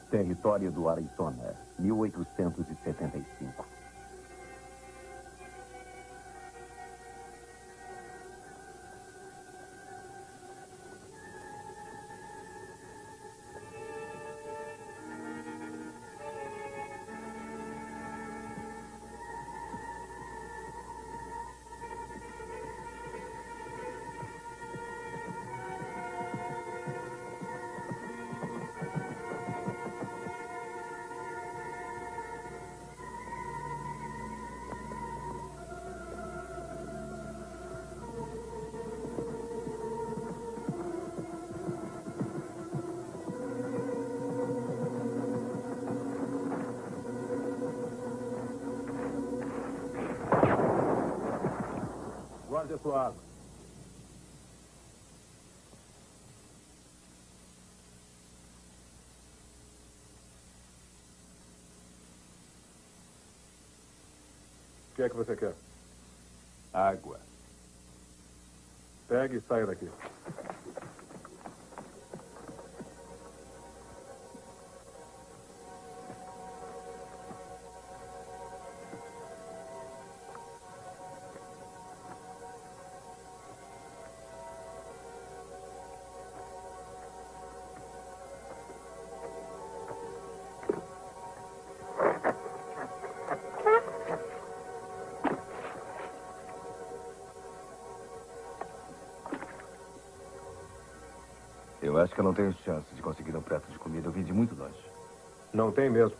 Território do Arizona, 1875. Guarde a sua arma. O que é que você quer? Água. Pegue e saia daqui. Eu acho que eu não tenho chance de conseguir um prato de comida. Eu vim de muito longe. Não tem mesmo.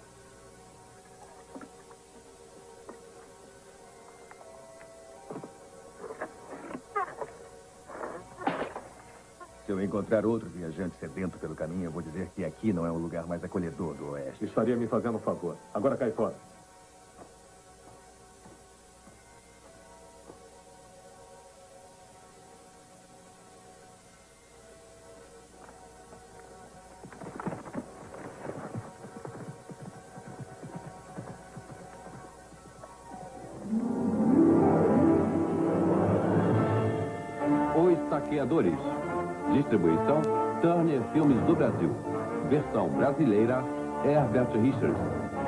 Se eu encontrar outro viajante sedento pelo caminho, eu vou dizer que aqui não é o lugar mais acolhedor do Oeste. Estaria me fazendo um favor. Agora cai fora. Os Saqueadores. Distribuição Turner Filmes do Brasil. Versão brasileira Herbert Richards.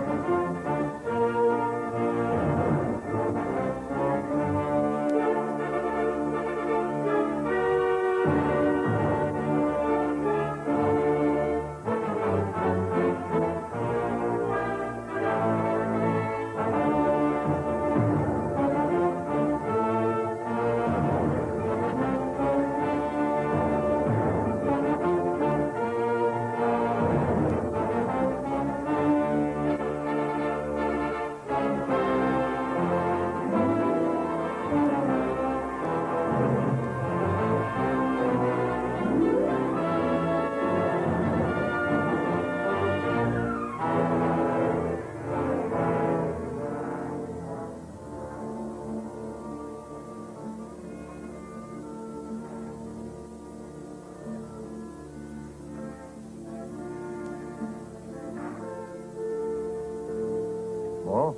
Bom.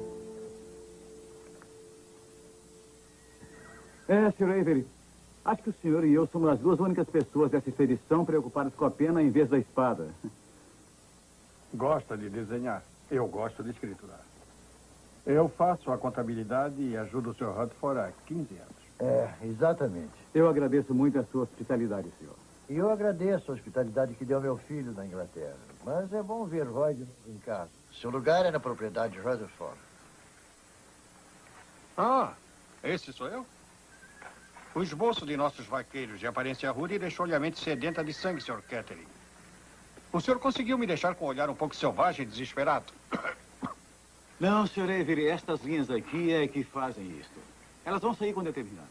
Sr. Avery. Acho que o senhor e eu somos as duas únicas pessoas dessa expedição preocupadas com a pena em vez da espada. Gosta de desenhar? Eu gosto de escriturar. Eu faço a contabilidade e ajudo o Sr. Rutherford há 15 anos. Exatamente. Eu agradeço muito a sua hospitalidade, senhor. E eu agradeço a hospitalidade que deu ao meu filho na Inglaterra. Mas é bom ver Roy de novo em casa. Seu lugar é na propriedade de Rutherford. Ah, esse sou eu? O esboço de nossos vaqueiros de aparência rude deixou-lhe a mente sedenta de sangue, Sr. Kettering. O senhor conseguiu me deixar com um olhar um pouco selvagem e desesperado. Não, Sr. Avery, estas linhas aqui é que fazem isso. Elas vão sair quando eu terminar.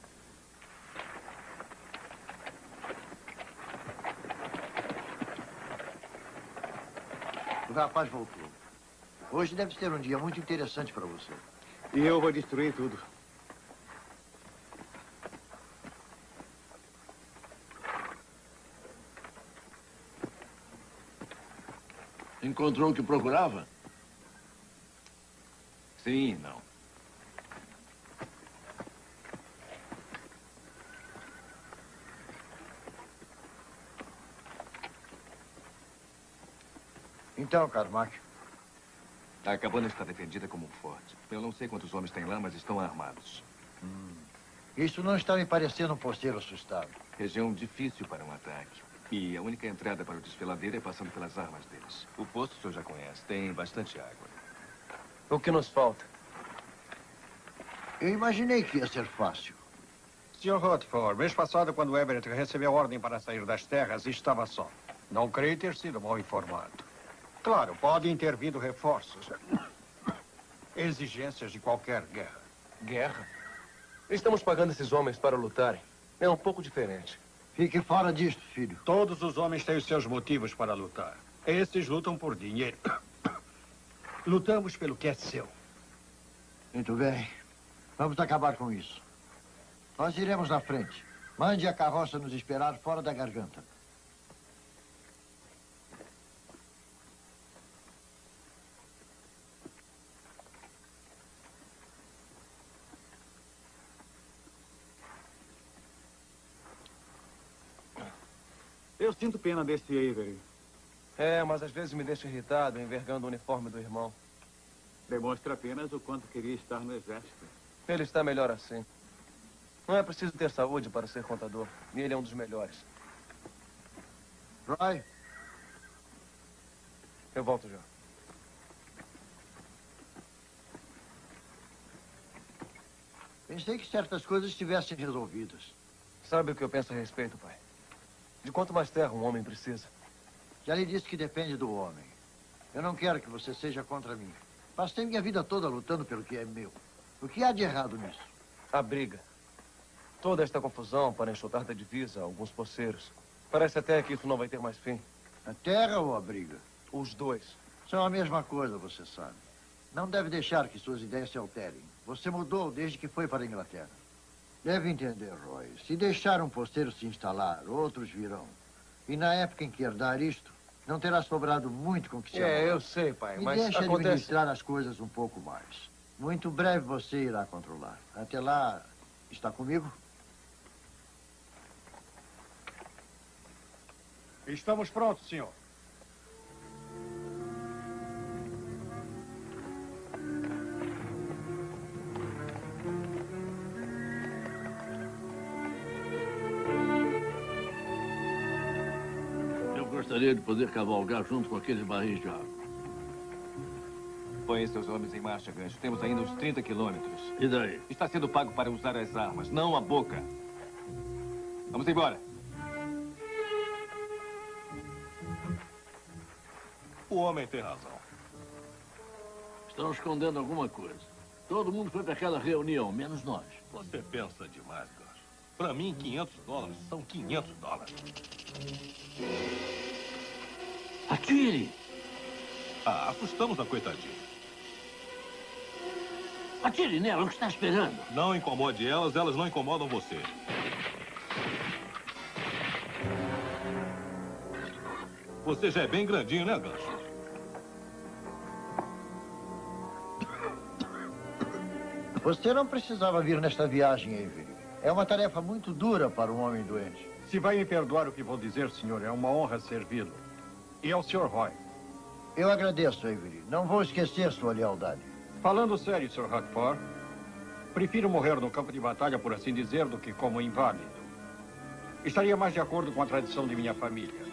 O rapaz voltou. Hoje deve ser um dia muito interessante para você. E eu vou destruir tudo. Encontrou o que procurava? Sim, não. Então, Carmack. A cabana está defendida como um forte. Eu não sei quantos homens tem lá, mas estão armados. Isso não está me parecendo um posteiro assustado. Região difícil para um ataque. E a única entrada para o desfiladeiro é passando pelas armas deles. O posto o senhor já conhece. Tem bastante água. O que nos falta? Eu imaginei que ia ser fácil. Sr. Rutherford, mês passado, quando Everett recebeu a ordem para sair das terras, estava só. Não creio ter sido mal informado. Claro, podem ter vindo reforços. Exigências de qualquer guerra. Guerra? Estamos pagando esses homens para lutarem. É um pouco diferente. Fique fora disto, filho. Todos os homens têm os seus motivos para lutar. Esses lutam por dinheiro. Lutamos pelo que é seu. Muito bem. Vamos acabar com isso. Nós iremos na frente. Mande a carroça nos esperar fora da garganta. Eu sinto pena desse Avery. É, mas às vezes me deixa irritado envergando o uniforme do irmão. Demonstra apenas o quanto queria estar no exército. Ele está melhor assim. Não é preciso ter saúde para ser contador. E ele é um dos melhores. Roy? Eu volto já. Pensei que certas coisas estivessem resolvidas. Sabe o que eu penso a respeito, pai? De quanto mais terra um homem precisa. Já lhe disse que depende do homem. Eu não quero que você seja contra mim. Passei minha vida toda lutando pelo que é meu. O que há de errado nisso? A briga. Toda esta confusão para enxotar da divisa alguns poceiros. Parece até que isso não vai ter mais fim. A terra ou a briga? Os dois. São a mesma coisa, você sabe. Não deve deixar que suas ideias se alterem. Você mudou desde que foi para a Inglaterra. Deve entender, Roy. Se deixar um posteiro se instalar, outros virão. E na época em que herdar isto, não terá sobrado muito com que se amar. Eu sei, pai, Me mas deixe acontece... administrar as coisas um pouco mais. Muito breve você irá controlar. Até lá, está comigo? Estamos prontos, senhor. Eu gostaria de poder cavalgar junto com aqueles barris de água. Põe seus homens em marcha, Gancho. Temos ainda uns 30 quilômetros. E daí? Está sendo pago para usar as armas, não a boca. Vamos embora. O homem tem razão. Estão escondendo alguma coisa. Todo mundo foi para aquela reunião, menos nós. Você pensa demais, Gancho. Para mim, $500 são $500. Atire! Assustamos a coitadinha. Atire nela, o que está esperando? Não incomode elas, elas não incomodam você. Você já é bem grandinho, né, Gancho? Você não precisava vir nesta viagem, Avery. É uma tarefa muito dura para um homem doente. Se vai me perdoar o que vou dizer, senhor, é uma honra servi-lo. E ao Sr. Roy. Eu agradeço, Avery. Não vou esquecer sua lealdade. Falando sério, Sr. Rutherford, prefiro morrer no campo de batalha, por assim dizer, do que como inválido. Estaria mais de acordo com a tradição de minha família.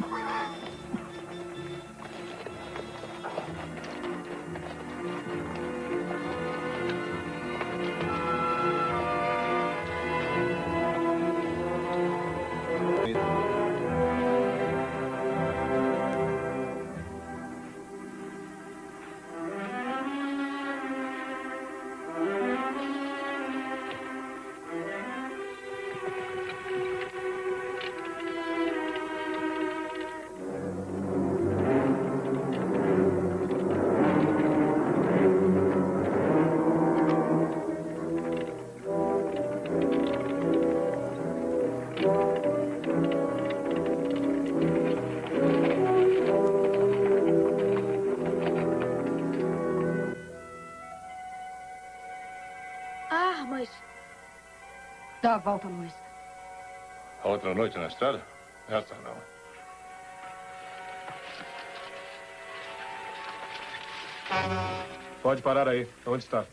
Dá a volta, Luiz. Outra noite na estrada? Essa não. Pode parar aí. Onde está?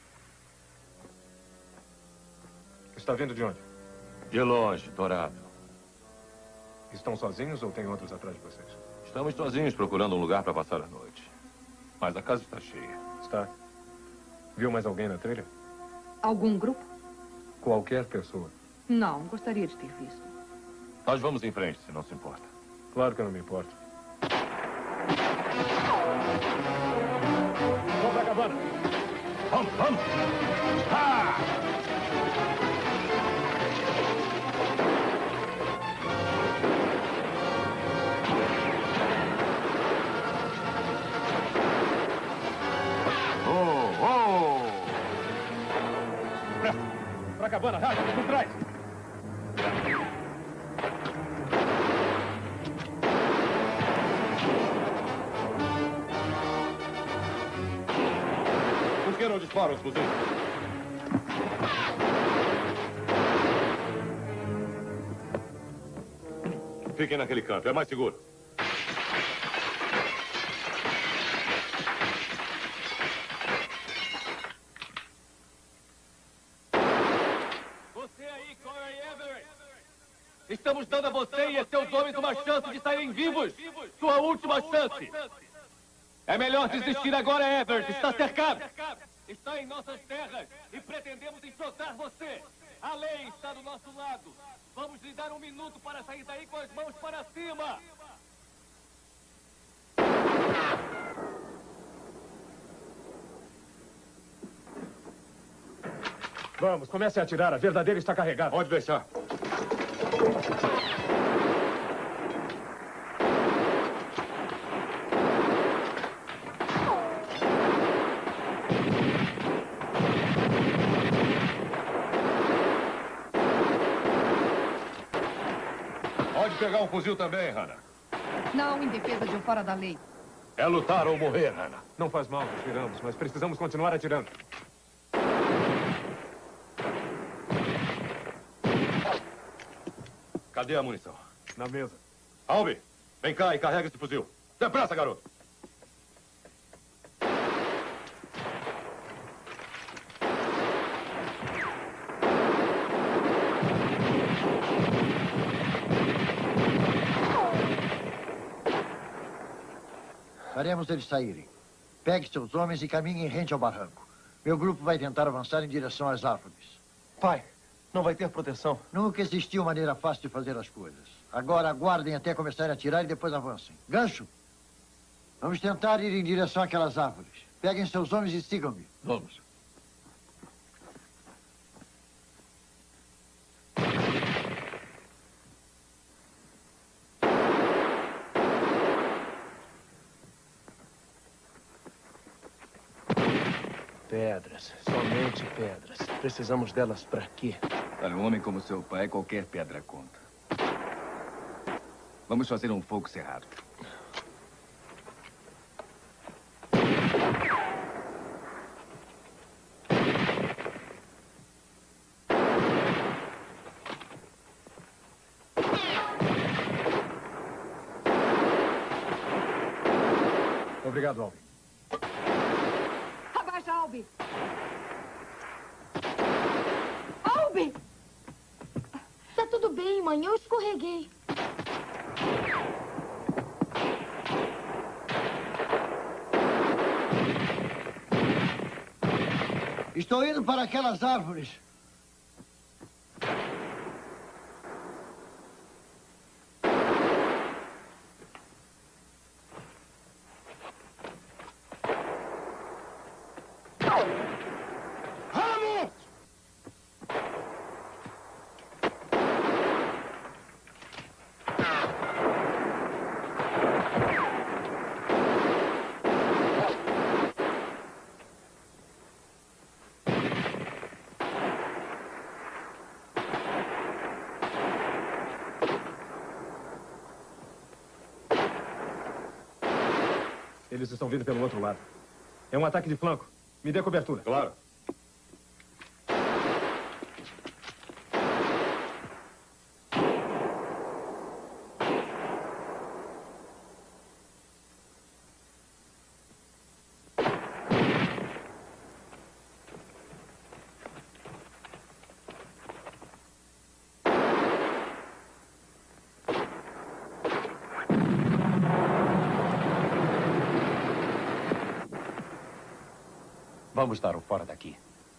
Está vindo de onde? De longe, Dourado. Estão sozinhos ou tem outros atrás de vocês? Estamos sozinhos procurando um lugar para passar a noite. Mas a casa está cheia. Está. Viu mais alguém na trilha? Algum grupo? Qualquer pessoa. Não, gostaria de ter visto. Nós vamos em frente, se não se importa. Claro que eu não me importo. Vamos pra cabana. Vamos, vamos. Ah! Pra cabana, rápido, por trás. Por que não disparam os fuzis? Fiquem naquele canto, é mais seguro. Estamos dando a você e a seus homens uma chance de saírem vivos. Sua última chance. É melhor desistir agora, Everett. Está cercado. Está em nossas terras e pretendemos enxotar você. A lei está do nosso lado. Vamos lhe dar 1 minuto para sair daí com as mãos para cima. Vamos, comece a atirar. A verdadeira está carregada. Pode deixar. Pode pegar um fuzil também, Hannah. Não, em defesa de um fora da lei. É lutar ou morrer, Hannah. Não faz mal, atiramos, mas precisamos continuar atirando. Cadê a munição? Na mesa. Albi, vem cá e carrega esse fuzil. Depressa, garoto. Faremos eles saírem. Pegue seus homens e caminhe em rente ao barranco. Meu grupo vai tentar avançar em direção às árvores. Pai, não vai ter proteção. Nunca existiu maneira fácil de fazer as coisas. Agora aguardem até começarem a atirar e depois avancem. Gancho! Vamos tentar ir em direção àquelas árvores. Peguem seus homens e sigam-me. Vamos. Pedras, somente pedras. Precisamos delas para quê? Para um homem como seu pai, qualquer pedra conta. Vamos fazer um fogo cerrado. Obrigado, Albi. Abaixa, Albi! Albi! Tá tudo bem, mãe. Eu escorreguei. Estou indo para aquelas árvores. Eles estão vindo pelo outro lado. É um ataque de flanco. Me dê cobertura. Claro. Vamos dar o fora daqui.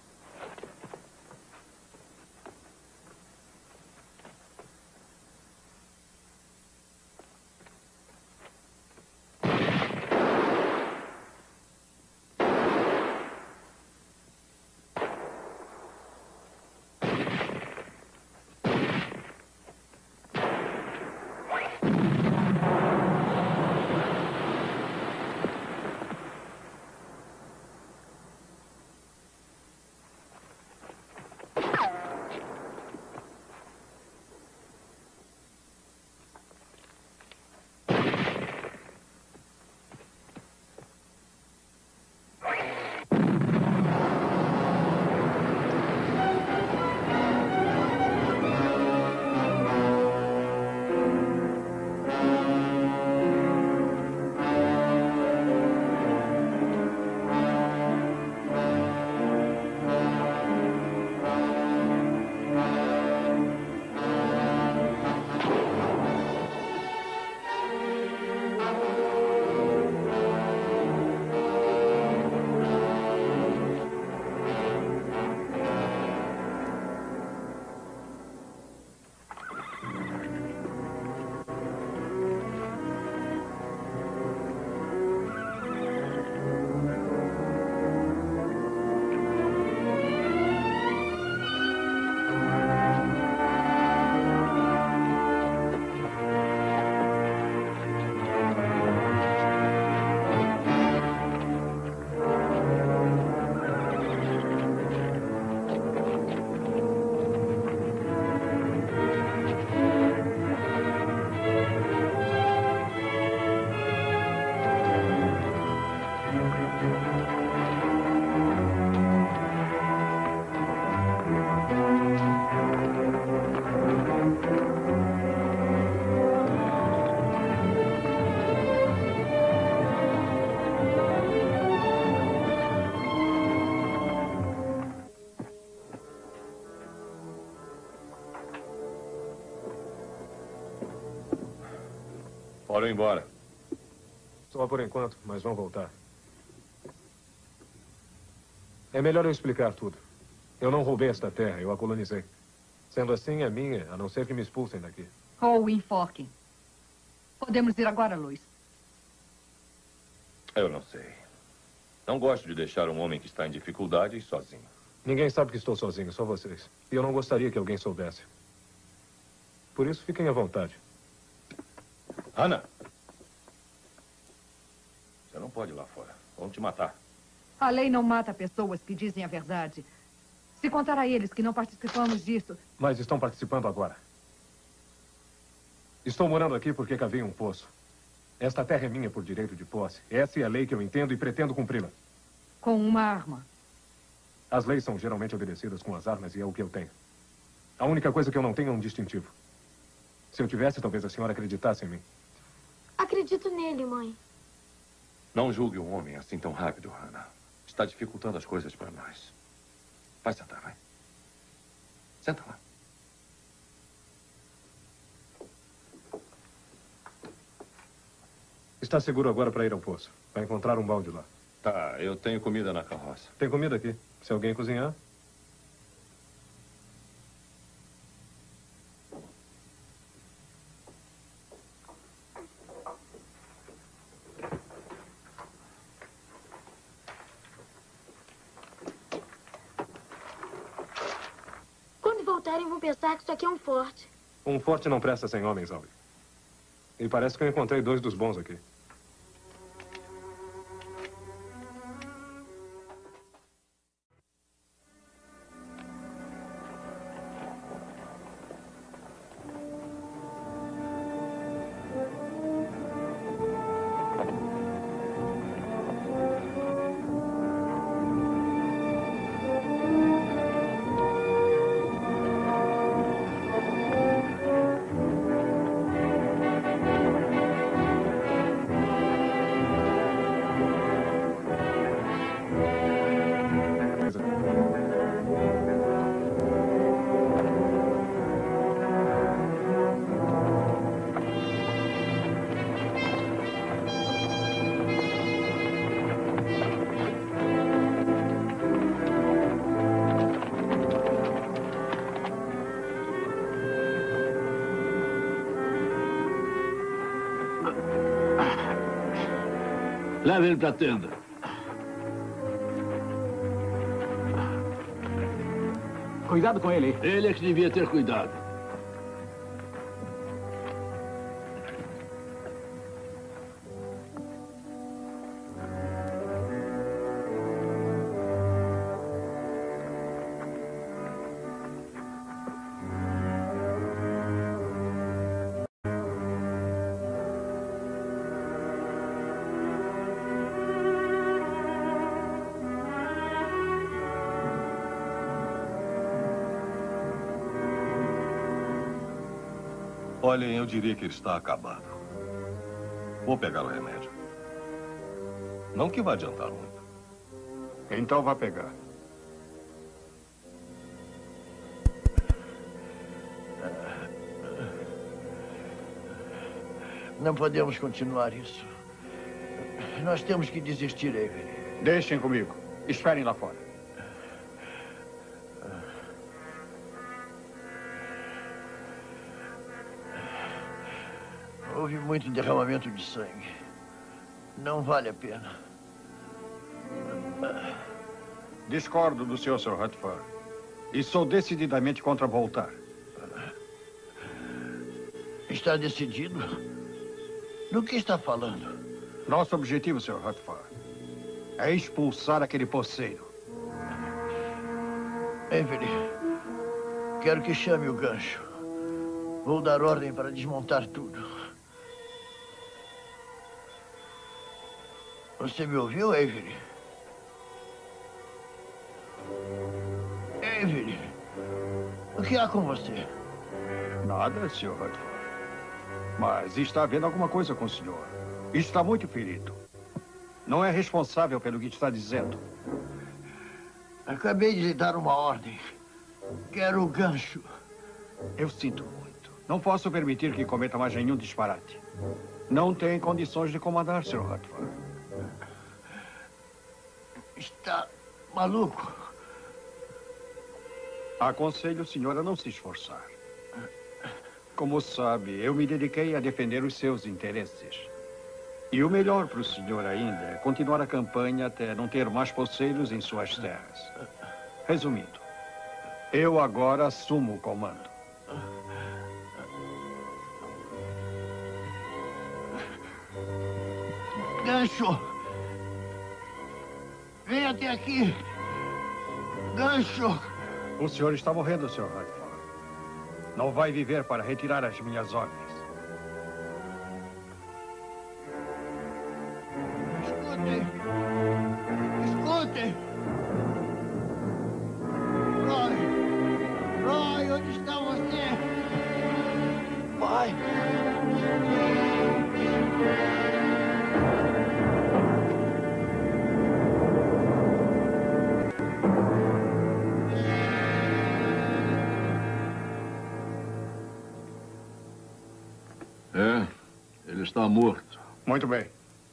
Foram embora. Só por enquanto, mas vão voltar. É melhor eu explicar tudo. Eu não roubei esta terra, eu a colonizei. Sendo assim, é minha, a não ser que me expulsem daqui. Ou enforquem. Podemos ir agora, Luiz. Eu não sei. Não gosto de deixar um homem que está em dificuldade sozinho. Ninguém sabe que estou sozinho, só vocês. E eu não gostaria que alguém soubesse. Por isso, fiquem à vontade. Ana! Você não pode ir lá fora. Vão te matar. A lei não mata pessoas que dizem a verdade. Se contar a eles que não participamos disso... Mas estão participando agora. Estou morando aqui porque cavei um poço. Esta terra é minha por direito de posse. Essa é a lei que eu entendo e pretendo cumpri-la. Com uma arma. As leis são geralmente obedecidas com as armas e é o que eu tenho. A única coisa que eu não tenho é um distintivo. Se eu tivesse, talvez a senhora acreditasse em mim. Acredito nele, mãe. Não julgue um homem assim tão rápido, Hannah. Está dificultando as coisas para nós. Vai sentar, vai. Senta lá. Está seguro agora para ir ao poço. Vai encontrar um balde lá. Tá, eu tenho comida na carroça. Tem comida aqui. Se alguém cozinhar... Quando voltarem, vão pensar que isso aqui é um forte. Um forte não presta sem homens, Albi. E parece que eu encontrei 2 dos bons aqui. Leve ele pra tenda. Cuidado com ele. Ele é que devia ter cuidado. Olhem, eu diria que ele está acabado. Vou pegar o remédio. Não que vai adiantar muito. Então vá pegar. Não podemos continuar isso. Nós temos que desistir, Avery. Deixem comigo. Esperem lá fora. Houve muito derramamento de sangue. Não vale a pena. Discordo do senhor, Sr. Rutherford. E sou decididamente contra voltar. Está decidido? Do que está falando? Nosso objetivo, Sr. Rutherford, é expulsar aquele poceiro. Avery, quero que chame o gancho. Vou dar ordem para desmontar tudo. Você me ouviu, Avery? Avery, o que há com você? Nada, Sr. Rutherford. Mas está havendo alguma coisa com o senhor. Está muito ferido. Não é responsável pelo que está dizendo. Acabei de lhe dar uma ordem. Quero o gancho. Eu sinto muito. Não posso permitir que cometa mais nenhum disparate. Não tem condições de comandar, Sr. Rutherford. Está maluco? Aconselho o senhor a não se esforçar. Como sabe, eu me dediquei a defender os seus interesses. E o melhor para o senhor ainda é continuar a campanha até não ter mais poceiros em suas terras. Resumindo, eu agora assumo o comando. Gancho! Vem até aqui! Gancho! O senhor está morrendo, Sr. Rutherford. Não vai viver para retirar as minhas ordens. Escutem! Escutem! Roy! Roy, onde está você? Pai! É, ele está morto. Muito bem.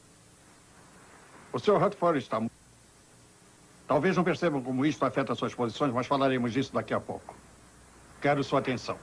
O Sr. Rutherford está morto. Talvez não percebam como isto afeta suas posições, mas falaremos disso daqui a pouco. Quero sua atenção.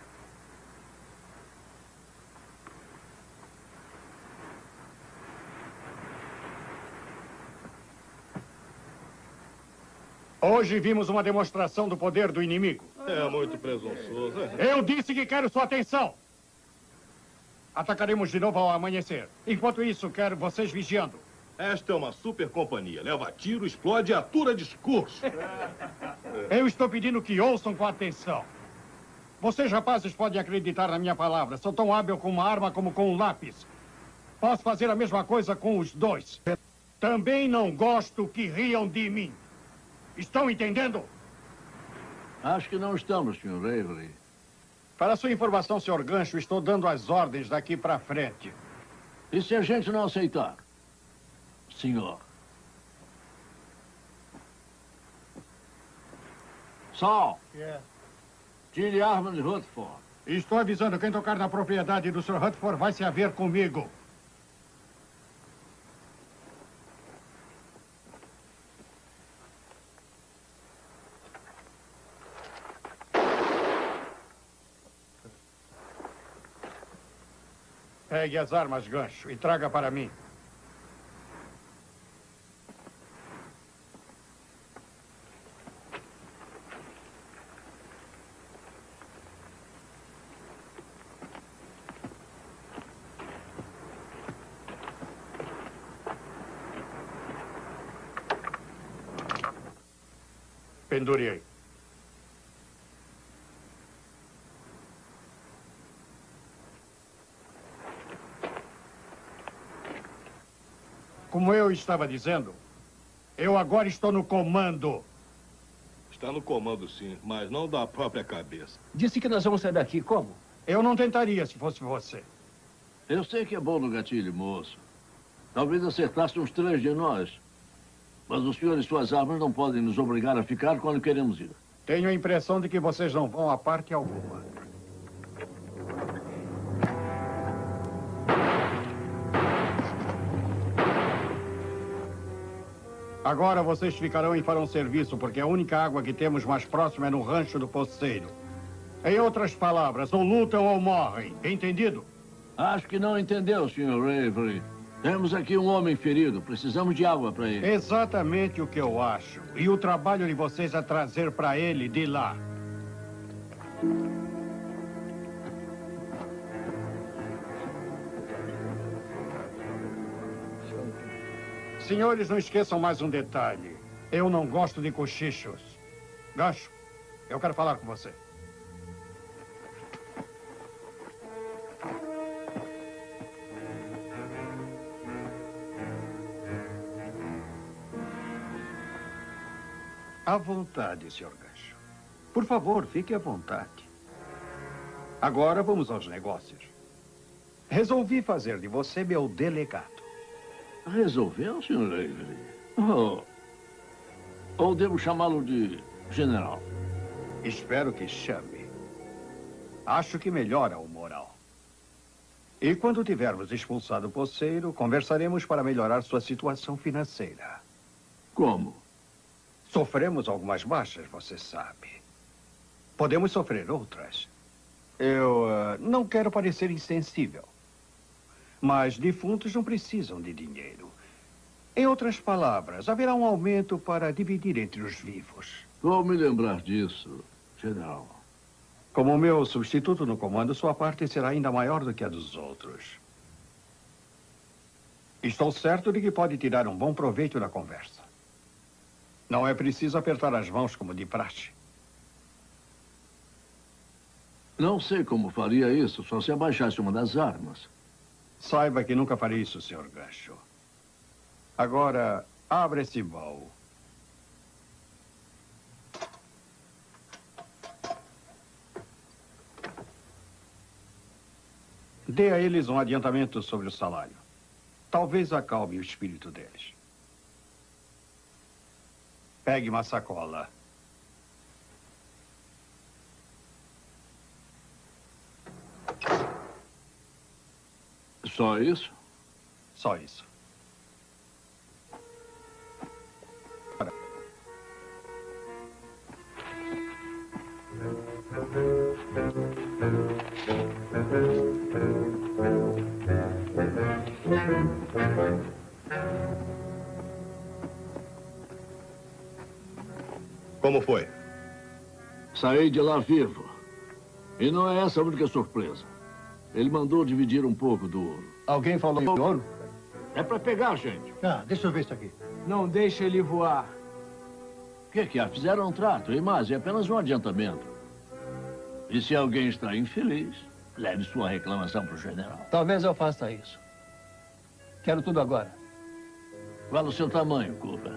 Hoje vimos uma demonstração do poder do inimigo. É muito presunçoso. Eu disse que quero sua atenção. Atacaremos de novo ao amanhecer. Enquanto isso, quero vocês vigiando. Esta é uma super companhia. Leva tiro, explode e atura discurso. Eu estou pedindo que ouçam com atenção. Vocês, rapazes, podem acreditar na minha palavra. Sou tão hábil com uma arma como com um lápis. Posso fazer a mesma coisa com os dois. Também não gosto que riam de mim. Estão entendendo? Acho que não estamos, Sr. Avery. Para sua informação, Sr. Gancho, estou dando as ordens daqui para frente. E se a gente não aceitar? Senhor. Saul. Tire a arma de Rutherford. Estou avisando, quem tocar na propriedade do Sr. Rutherford vai se haver comigo. Pegue as armas, Gancho, e traga para mim. pendure aí. Como eu estava dizendo, eu agora estou no comando. Está no comando, sim, mas não da própria cabeça. Disse que nós vamos sair daqui. Como? Eu não tentaria se fosse você. Eu sei que é bom no gatilho, moço. Talvez acertasse uns 3 de nós. Mas o senhor e suas armas não podem nos obrigar a ficar quando queremos ir. Tenho a impressão de que vocês não vão a parte alguma. Agora vocês ficarão e farão serviço, porque a única água que temos mais próxima é no rancho do poceiro. Em outras palavras, ou lutam ou morrem. Entendido? Acho que não entendeu, Sr. Avery. Temos aqui um homem ferido. Precisamos de água para ele. Exatamente o que eu acho. E o trabalho de vocês é trazer para ele de lá. Senhores, não esqueçam mais um detalhe. Eu não gosto de cochichos. Gancho, eu quero falar com você. À vontade, Sr. Gancho. Por favor, fique à vontade. Agora vamos aos negócios. Resolvi fazer de você meu delegado. Resolveu, Sr. Avery? Ou devo chamá-lo de general? Espero que chame. Acho que melhora o moral. E quando tivermos expulsado o poceiro, conversaremos para melhorar sua situação financeira. Como? Sofremos algumas baixas, você sabe. Podemos sofrer outras. Eu não quero parecer insensível. Mas defuntos não precisam de dinheiro. Em outras palavras, haverá um aumento para dividir entre os vivos. Vou me lembrar disso, general. Como meu substituto no comando, sua parte será ainda maior do que a dos outros. Estou certo de que pode tirar um bom proveito da conversa. Não é preciso apertar as mãos como de praxe. Não sei como faria isso, só se abaixasse uma das armas. Saiba que nunca farei isso, Sr. Gancho. Agora, abra esse baú. Dê a eles um adiantamento sobre o salário. Talvez acalme o espírito deles. Pegue uma sacola. Só isso? Só isso. Como foi? Saí de lá vivo. E não é essa a única surpresa. Ele mandou dividir um pouco do ouro. Alguém falou em ouro? É pra pegar, gente. Ah, deixa eu ver isso aqui. Não deixa ele voar. O que há? Fizeram um trato, hein, mas é apenas um adiantamento. E se alguém está infeliz, leve sua reclamação para o general. Talvez eu faça isso. Quero tudo agora. Qual o seu tamanho, Cooper?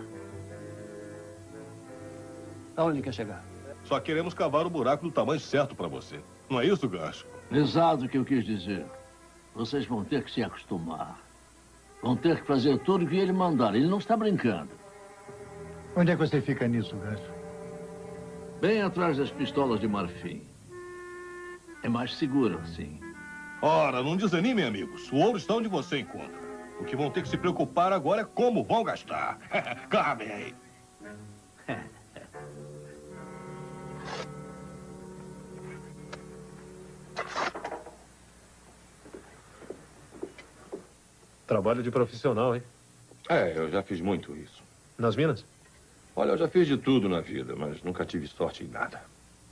Aonde quer chegar? Só queremos cavar o buraco do tamanho certo para você. Não é isso, Gancho? Exato o que eu quis dizer. Vocês vão ter que se acostumar. Vão ter que fazer tudo o que ele mandar. Ele não está brincando. Onde é que você fica nisso, Gancho? Bem atrás das pistolas de marfim. É mais seguro assim. Ora, não desanimem, amigos. O ouro está onde você encontra. O que vão ter que se preocupar agora é como vão gastar. Cabem aí. Trabalho de profissional, hein? É, eu já fiz muito isso. Nas minas? Olha, eu já fiz de tudo na vida, mas nunca tive sorte em nada.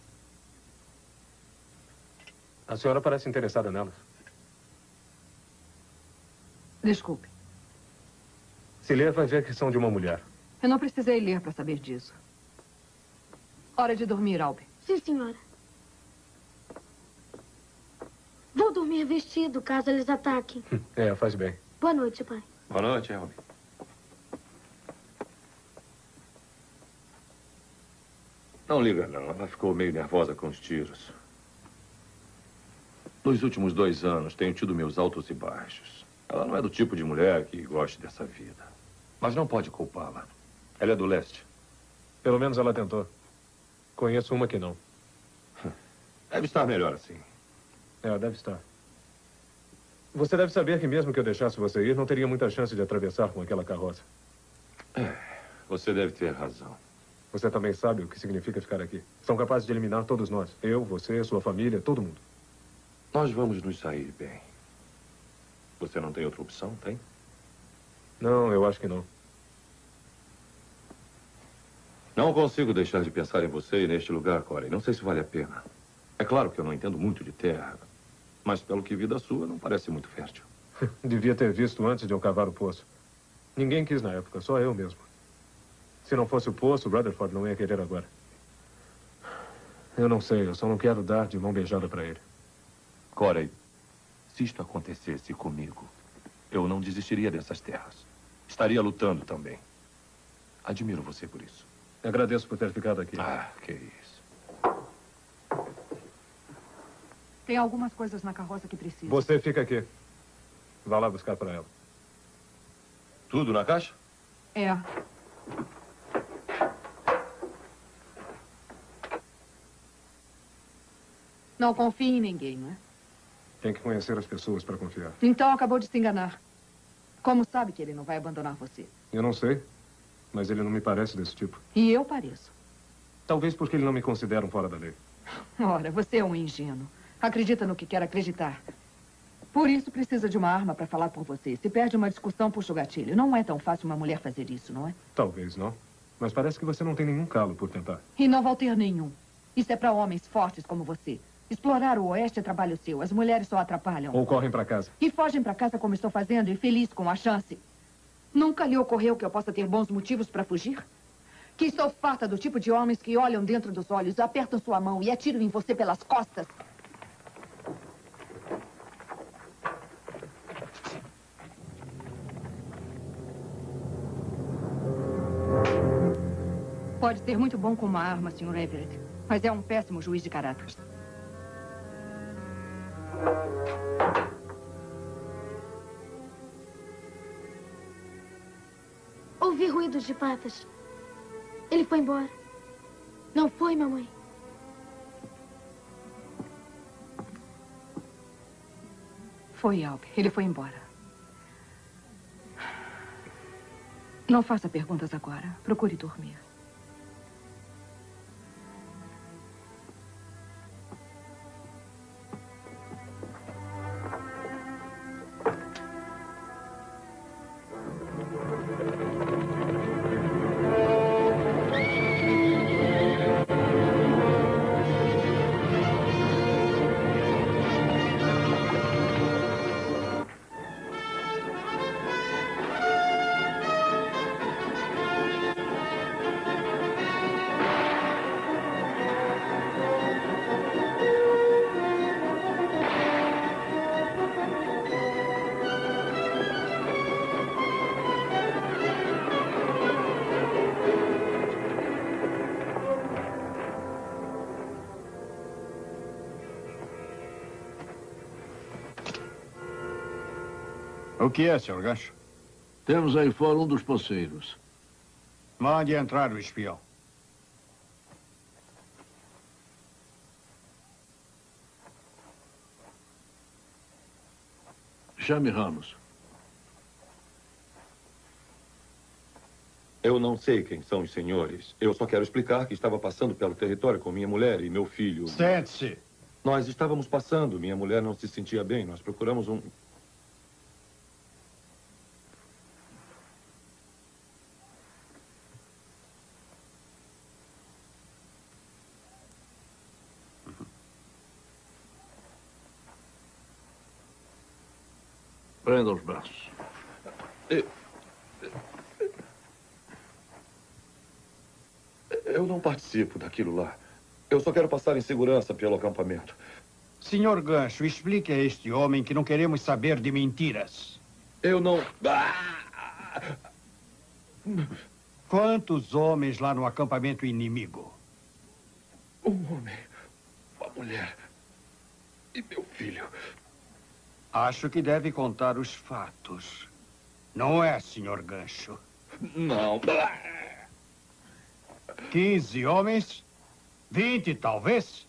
A senhora parece interessada nelas. Desculpe. Se ler, vai ver que são de uma mulher. Eu não precisei ler para saber disso. Hora de dormir, Albi. Sim, senhora. Vou dormir vestido, caso eles ataquem. É, faz bem. Boa noite, pai. Boa noite, Albi. Não liga, não. Ela ficou meio nervosa com os tiros. Nos últimos 2 anos, tenho tido meus altos e baixos. Ela não é do tipo de mulher que goste dessa vida. Mas não pode culpá-la. Ela é do leste. Pelo menos ela tentou. Conheço uma que não. Deve estar melhor assim. É, deve estar. Você deve saber que mesmo que eu deixasse você ir, não teria muita chance de atravessar com aquela carroça. Você deve ter razão. Você também sabe o que significa ficar aqui. São capazes de eliminar todos nós. Eu, você, sua família, todo mundo. Nós vamos nos sair bem. Você não tem outra opção, tem? Não, eu acho que não. Não consigo deixar de pensar em você e neste lugar, Corey. Não sei se vale a pena. É claro que eu não entendo muito de terra, mas pelo que vi da sua, não parece muito fértil. Devia ter visto antes de eu cavar o poço. Ninguém quis na época, só eu mesmo. Se não fosse o poço, Rutherford não ia querer agora. Eu não sei, eu só não quero dar de mão beijada para ele. Corey, se isto acontecesse comigo, eu não desistiria dessas terras. Estaria lutando também. Admiro você por isso. Agradeço por ter ficado aqui. Ah, que isso. Tem algumas coisas na carroça que precisam. Você fica aqui. Vá lá buscar para ela. Tudo na caixa? É. Não confie em ninguém, não é? Tem que conhecer as pessoas para confiar. Então acabou de se enganar. Como sabe que ele não vai abandonar você? Eu não sei, mas ele não me parece desse tipo. E eu pareço. Talvez porque ele não me considera um fora da lei. Ora, você é um ingênuo. Acredita no que quer acreditar. Por isso precisa de uma arma para falar por você. Se perde uma discussão, puxa o gatilho. Não é tão fácil uma mulher fazer isso, não é? Talvez não. Mas parece que você não tem nenhum calo por tentar. E não vai ter nenhum. Isso é para homens fortes como você. Explorar o oeste é trabalho seu. As mulheres só atrapalham. Ou correm para casa. E fogem para casa como estou fazendo e feliz com a chance. Nunca lhe ocorreu que eu possa ter bons motivos para fugir? Que estou farta do tipo de homens que olham dentro dos olhos, apertam sua mão e atiram em você pelas costas. Pode ser muito bom com uma arma, Sr. Everett, mas é um péssimo juiz de caráter. Ouvi ruídos de patas. Ele foi embora. Não foi, mamãe? Foi, Albi. Ele foi embora. Não faça perguntas agora. Procure dormir. O que é, Sr. Gancho? Temos aí fora um dos poceiros. Mande entrar o espião. Chame Ramos. Eu não sei quem são os senhores. Eu só quero explicar que estava passando pelo território com minha mulher e meu filho. Sente-se. Nós estávamos passando. Minha mulher não se sentia bem. Nós procuramos um... Prenda os braços. Eu não participo daquilo lá. Eu só quero passar em segurança pelo acampamento. Senhor Gancho, explique a este homem que não queremos saber de mentiras. Eu não... Quantos homens lá no acampamento inimigo? Um homem, uma mulher e meu filho. Acho que deve contar os fatos. Não é, senhor Gancho? Não. 15 homens? 20, talvez?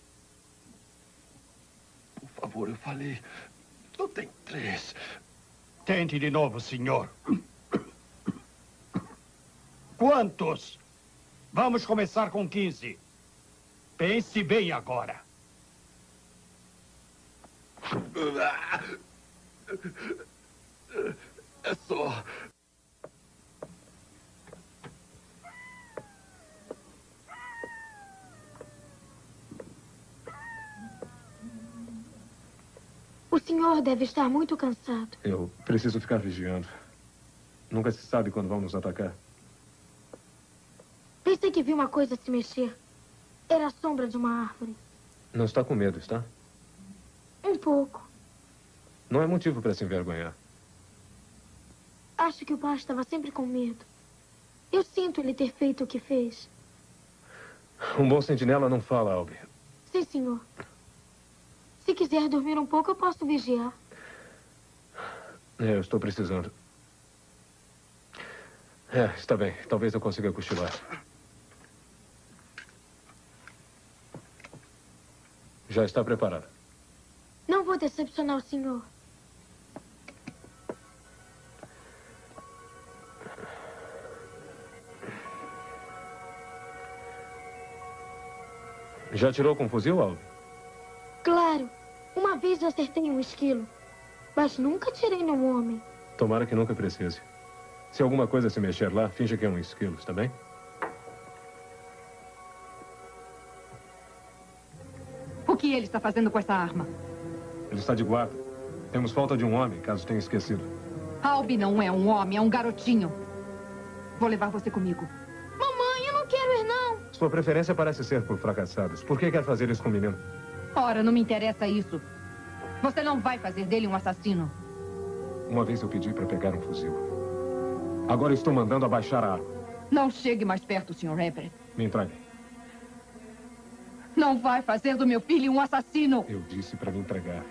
Por favor, eu falei. Só tem 3. Tente de novo, senhor. Quantos? Vamos começar com 15. Pense bem agora. É só... O senhor deve estar muito cansado. Eu preciso ficar vigiando. Nunca se sabe quando vão nos atacar. Pensei que vi uma coisa se mexer. Era a sombra de uma árvore. Não está com medo, está? Um pouco. Não é motivo para se envergonhar. Acho que o pai estava sempre com medo. Eu sinto ele ter feito o que fez. Um bom sentinela não fala, Albi. Sim, senhor. Se quiser dormir um pouco, eu posso vigiar. Eu estou precisando. Está bem. Talvez eu consiga cochilar. Já está preparada? Não vou decepcionar o senhor. Já atirou com fuzil, Albi? Claro. Uma vez acertei um esquilo. Mas nunca atirei num homem. Tomara que nunca precise. Se alguma coisa se mexer lá, finja que é um esquilo, está bem? O que ele está fazendo com essa arma? Ele está de guarda. Temos falta de um homem, caso tenha esquecido. Albi não é um homem, é um garotinho. Vou levar você comigo. Mamãe, eu não quero ir, não. Sua preferência parece ser por fracassados. Por que quer fazer isso com o menino? Ora, não me interessa isso. Você não vai fazer dele um assassino. Uma vez eu pedi para pegar um fuzil. Agora estou mandando abaixar a arma. Não chegue mais perto, Sr. Everett. Me entregue. Não vai fazer do meu filho um assassino. Eu disse para me entregar.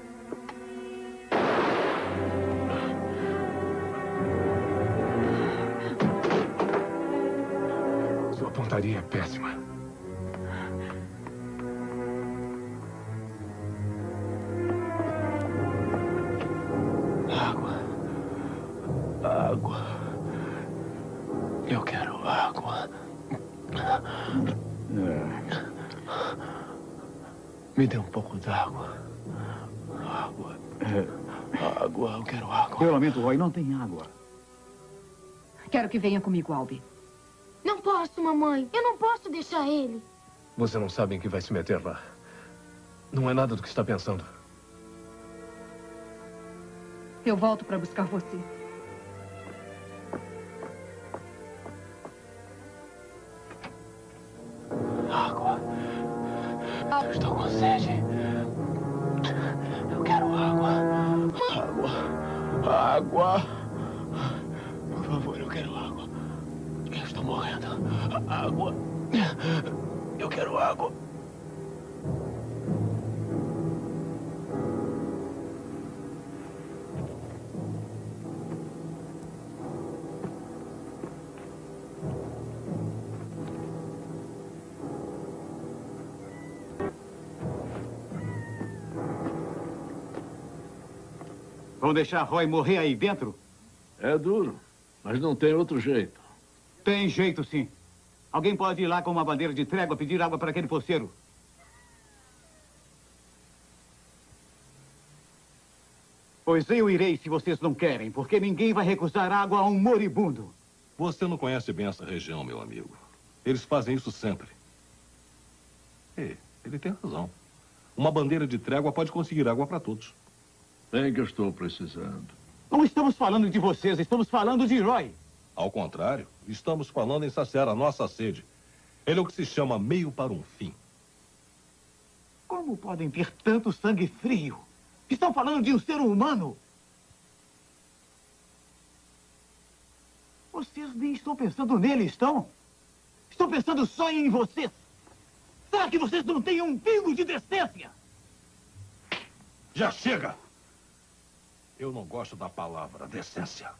Sua pontaria é péssima. Água. Eu quero água. Me dê um pouco d'água. Água. Água, eu quero água. Eu lamento, Roy, não tem água. Quero que venha comigo, Albi. Não posso, mamãe. Eu não posso deixar ele. Você não sabe em que vai se meter lá. Não é nada do que está pensando. Eu volto para buscar você. Água. Eu estou com sede. Eu quero água. Água. Água. Por favor, eu quero água. Eu estou morrendo. Água. Eu quero água. Vão deixar Roy morrer aí dentro? É duro, mas não tem outro jeito. Tem jeito, sim. Alguém pode ir lá com uma bandeira de trégua pedir água para aquele poceiro. Pois eu irei se vocês não querem, porque ninguém vai recusar água a um moribundo. Você não conhece bem essa região, meu amigo. Eles fazem isso sempre. Ele tem razão. Uma bandeira de trégua pode conseguir água para todos. Bem que eu estou precisando. Não estamos falando de vocês, estamos falando de Roy. Ao contrário, estamos falando em saciar a nossa sede. Ele é o que se chama meio para um fim. Como podem ter tanto sangue frio? Estão falando de um ser humano. Vocês nem estão pensando nele, estão? Estão pensando só em vocês. Será que vocês não têm um pingo de decência? Já chega! Eu não gosto da palavra decência.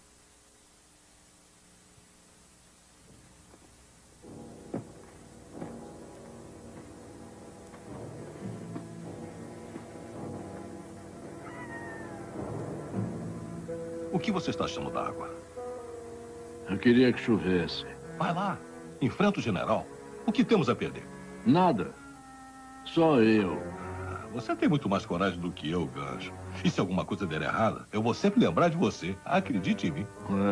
O que você está achando da água? Eu queria que chovesse. Vai lá, enfrenta o general. O que temos a perder? Nada. Só eu. Você tem muito mais coragem do que eu, Gancho. E se alguma coisa der errada, eu vou sempre lembrar de você. Acredite em mim.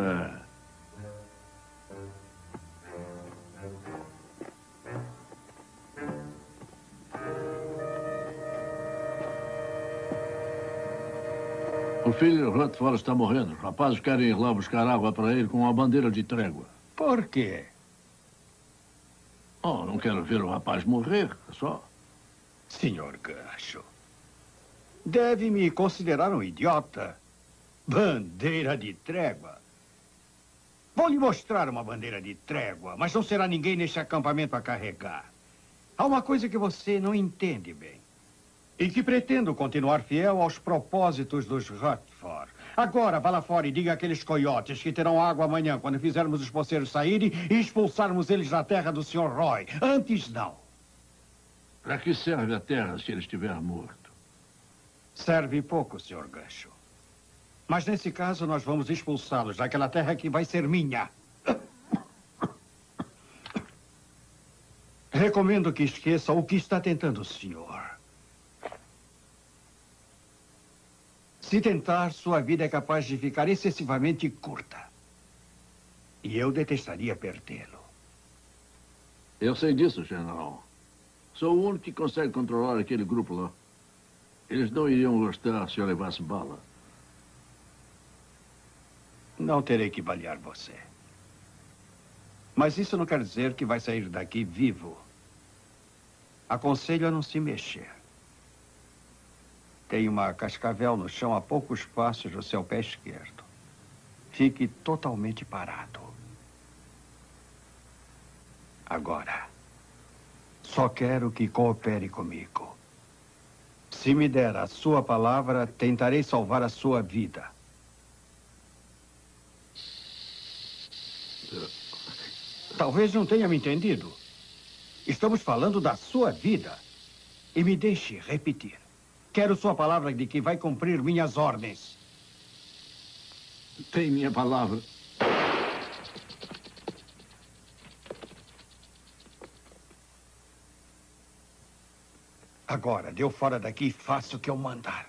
O filho Rutherford está morrendo. Os rapazes querem ir lá buscar água para ele com uma bandeira de trégua. Por quê? Oh, não quero ver o rapaz morrer, só. Senhor Gancho, deve me considerar um idiota. Bandeira de trégua. Vou lhe mostrar uma bandeira de trégua, mas não será ninguém neste acampamento a carregar. Há uma coisa que você não entende bem. E que pretendo continuar fiel aos propósitos dos Rutherford. Agora, vá lá fora e diga àqueles coiotes que terão água amanhã quando fizermos os poceiros saírem e expulsarmos eles da terra do Sr. Roy. Antes, não. Para que serve a terra se ele estiver morto? Serve pouco, Sr. Gancho. Mas nesse caso, nós vamos expulsá-los daquela terra que vai ser minha. Recomendo que esqueça o que está tentando, senhor. Se tentar, sua vida é capaz de ficar excessivamente curta. E eu detestaria perdê-lo. Eu sei disso, general. Sou o único que consegue controlar aquele grupo lá. Eles não iriam gostar se eu levasse bala. Não terei que balear você. Mas isso não quer dizer que vai sair daqui vivo. Aconselho a não se mexer. Tem uma cascavel no chão a poucos passos do seu pé esquerdo. Fique totalmente parado. Agora, só quero que coopere comigo. Se me der a sua palavra, tentarei salvar a sua vida. Talvez não tenha me entendido. Estamos falando da sua vida. E me deixe repetir. Quero sua palavra de que vai cumprir minhas ordens. Tem minha palavra. Agora, deu fora daqui e faça o que eu mandar.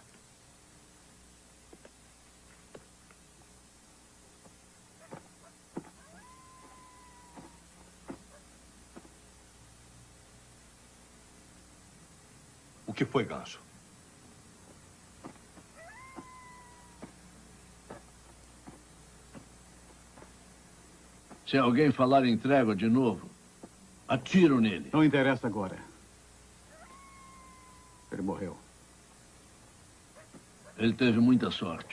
O que foi, Gancho? Se alguém falar em trégua de novo, atiro nele. Não interessa agora. Ele morreu. Ele teve muita sorte.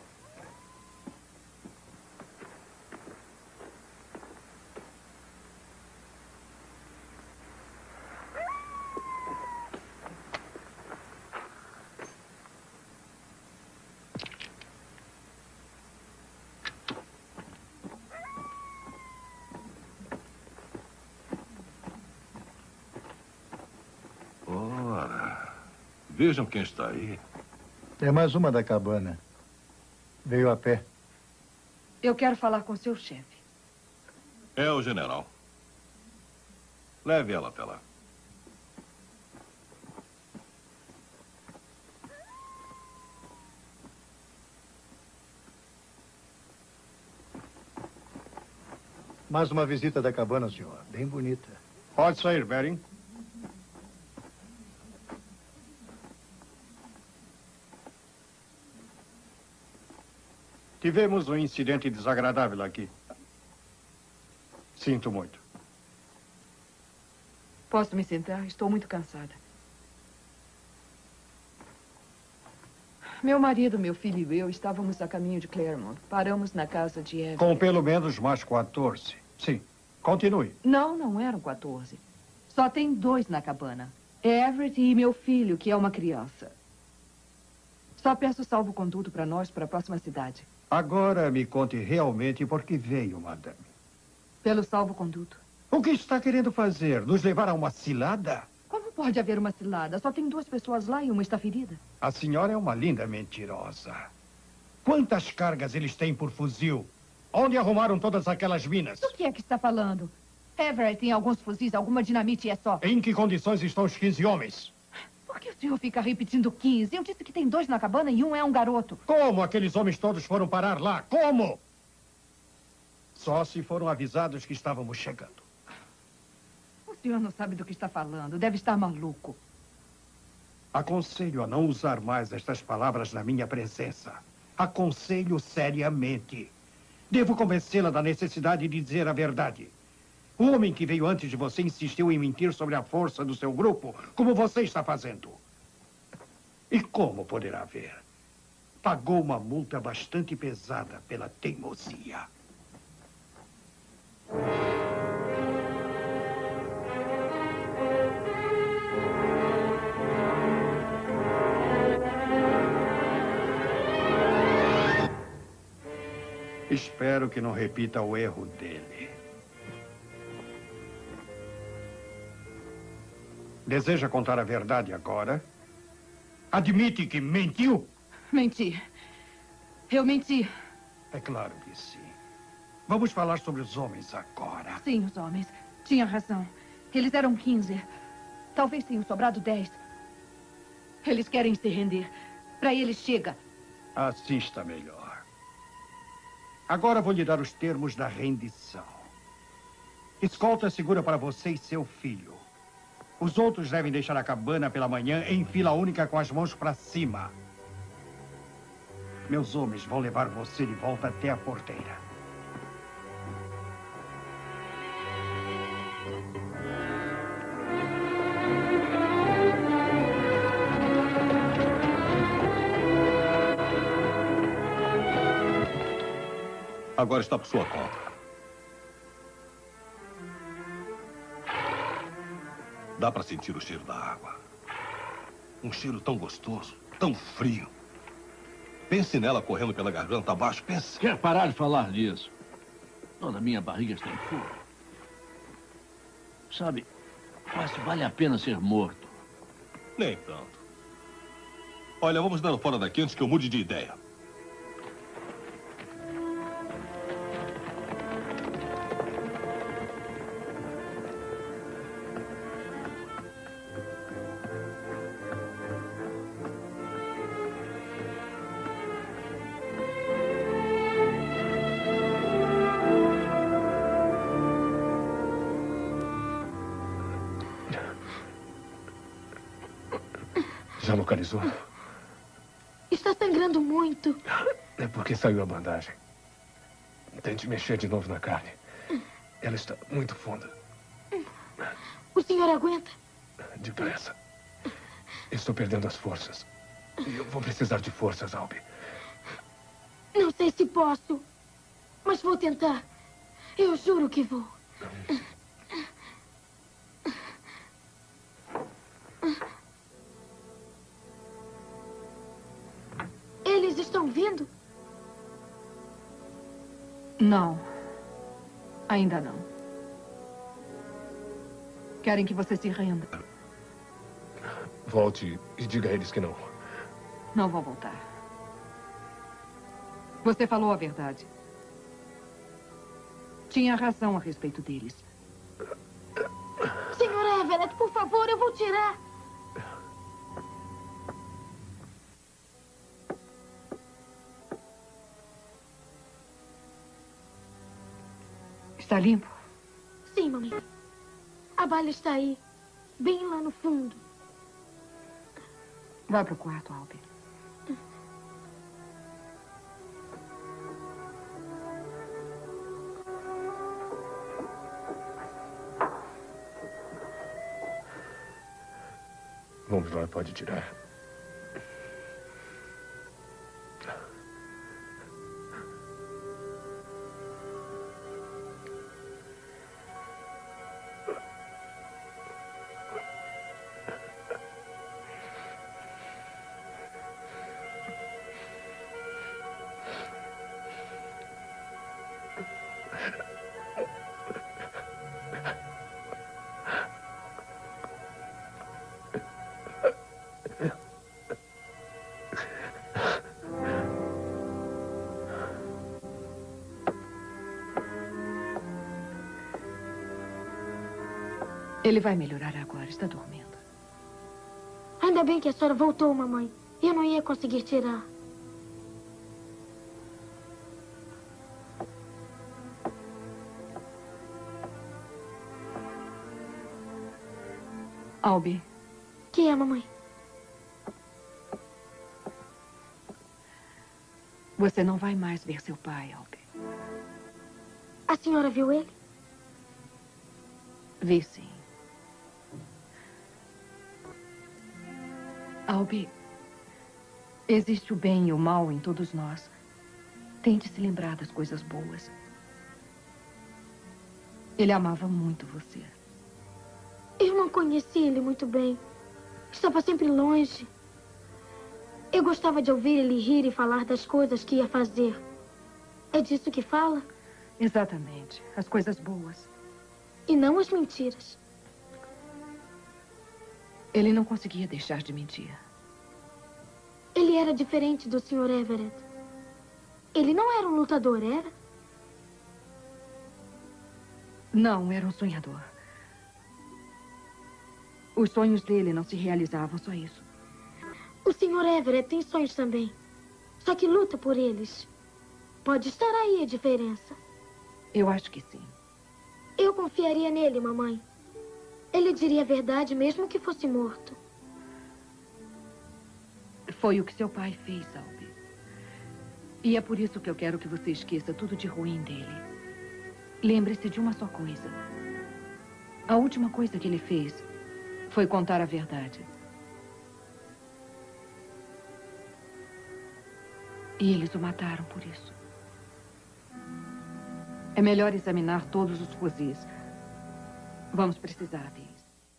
Vejam quem está aí. É mais uma da cabana. Veio a pé. Eu quero falar com seu chefe. É o general. Leve ela até lá. Mais uma visita da cabana, senhor. Bem bonita. Pode sair, Bering. Tivemos um incidente desagradável aqui. Sinto muito. Posso me sentar? Estou muito cansada. Meu marido, meu filho e eu estávamos a caminho de Claremont. Paramos na casa de Everett. Com pelo menos mais 14. Sim. Continue. Não, não eram 14. Só tem 2 na cabana. Everett e meu filho, que é uma criança. Só peço salvo-conduto para nós, para a próxima cidade. Agora me conte realmente por que veio, madame. Pelo salvo-conduto. O que está querendo fazer? Nos levar a uma cilada? Como pode haver uma cilada? Só tem 2 pessoas lá e uma está ferida. A senhora é uma linda mentirosa. Quantas cargas eles têm por fuzil? Onde arrumaram todas aquelas minas? Do que é que está falando? Everett tem alguns fuzis, alguma dinamite e é só. Em que condições estão os 15 homens? Por que o senhor fica repetindo 15? Eu disse que tem 2 na cabana e um é um garoto. Como aqueles homens todos foram parar lá? Como? Só se foram avisados que estávamos chegando. O senhor não sabe do que está falando. Deve estar maluco. Aconselho a não usar mais estas palavras na minha presença. Aconselho seriamente. Devo convencê-la da necessidade de dizer a verdade. O homem que veio antes de você insistiu em mentir sobre a força do seu grupo, como você está fazendo. E como poderá ver? Pagou uma multa bastante pesada pela teimosia. Espero que não repita o erro dele. Deseja contar a verdade agora? Admite que mentiu? Menti. Eu menti. É claro que sim. Vamos falar sobre os homens agora. Sim, os homens. Tinha razão. Eles eram 15. Talvez tenham sobrado 10. Eles querem se render. Para eles chega. Assim está melhor. Agora vou lhe dar os termos da rendição. Escolta segura para você e seu filho. Os outros devem deixar a cabana pela manhã em fila única com as mãos para cima. Meus homens vão levar você de volta até a porteira. Agora está por sua conta. Dá para sentir o cheiro da água. Um cheiro tão gostoso, tão frio. Pense nela correndo pela garganta abaixo, pense. Quer parar de falar disso? Toda a minha barriga está em fogo. Sabe, quase vale a pena ser morto. Nem tanto. Olha, vamos dar fora daqui antes que eu mude de ideia. Já localizou? Está sangrando muito. É porque saiu a bandagem. Tente mexer de novo na carne. Ela está muito funda. O senhor aguenta? Depressa. Estou perdendo as forças. E eu vou precisar de forças, Albi. Não sei se posso, mas vou tentar. Eu juro que vou. Eles estão vindo? Não. Ainda não. Querem que você se renda. Volte e diga a eles que não. Não vou voltar. Você falou a verdade. Tinha razão a respeito deles. Senhora Everett, por favor, eu vou tirar. Está limpo? Sim, mamãe. A bala está aí, bem lá no fundo. Vá para o quarto, Albi. um vilão pode tirar. Ele vai melhorar agora, está dormindo. Ainda bem que a senhora voltou, mamãe. Eu não ia conseguir tirar. Albie. Que é, mamãe? Você não vai mais ver seu pai, Albie. A senhora viu ele? Vi, sim. Albie, existe o bem e o mal em todos nós. Tente se lembrar das coisas boas. Ele amava muito você. Eu não conheci ele muito bem. Estava sempre longe. Eu gostava de ouvir ele rir e falar das coisas que ia fazer. É disso que fala? Exatamente. As coisas boas. E não as mentiras. Ele não conseguia deixar de mentir. Ele era diferente do Sr. Everett. Ele não era um lutador, era? Não, era um sonhador. Os sonhos dele não se realizavam, só isso. O Sr. Everett tem sonhos também. Só que luta por eles. Pode estar aí a diferença. Eu acho que sim. Eu confiaria nele, mamãe. Ele diria a verdade mesmo que fosse morto. Foi o que seu pai fez, Albie. E é por isso que eu quero que você esqueça tudo de ruim dele. Lembre-se de uma só coisa. A última coisa que ele fez foi contar a verdade. E eles o mataram por isso. É melhor examinar todos os fuzis. Vamos precisar deles.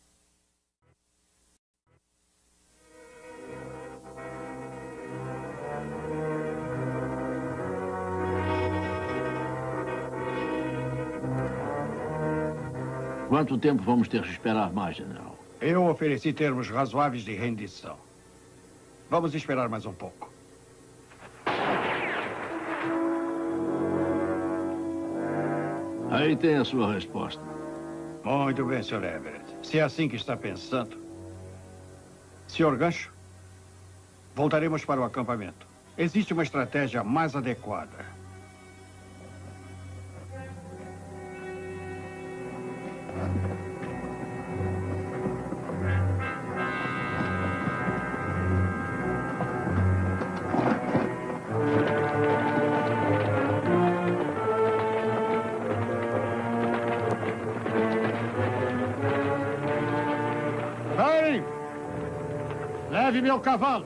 Quanto tempo vamos ter de esperar mais, general? Eu ofereci termos razoáveis de rendição. Vamos esperar mais um pouco. Aí tem a sua resposta. Muito bem, Sr. Everett. Se é assim que está pensando. Sr. Gancho, voltaremos para o acampamento. Existe uma estratégia mais adequada. Leve meu cavalo.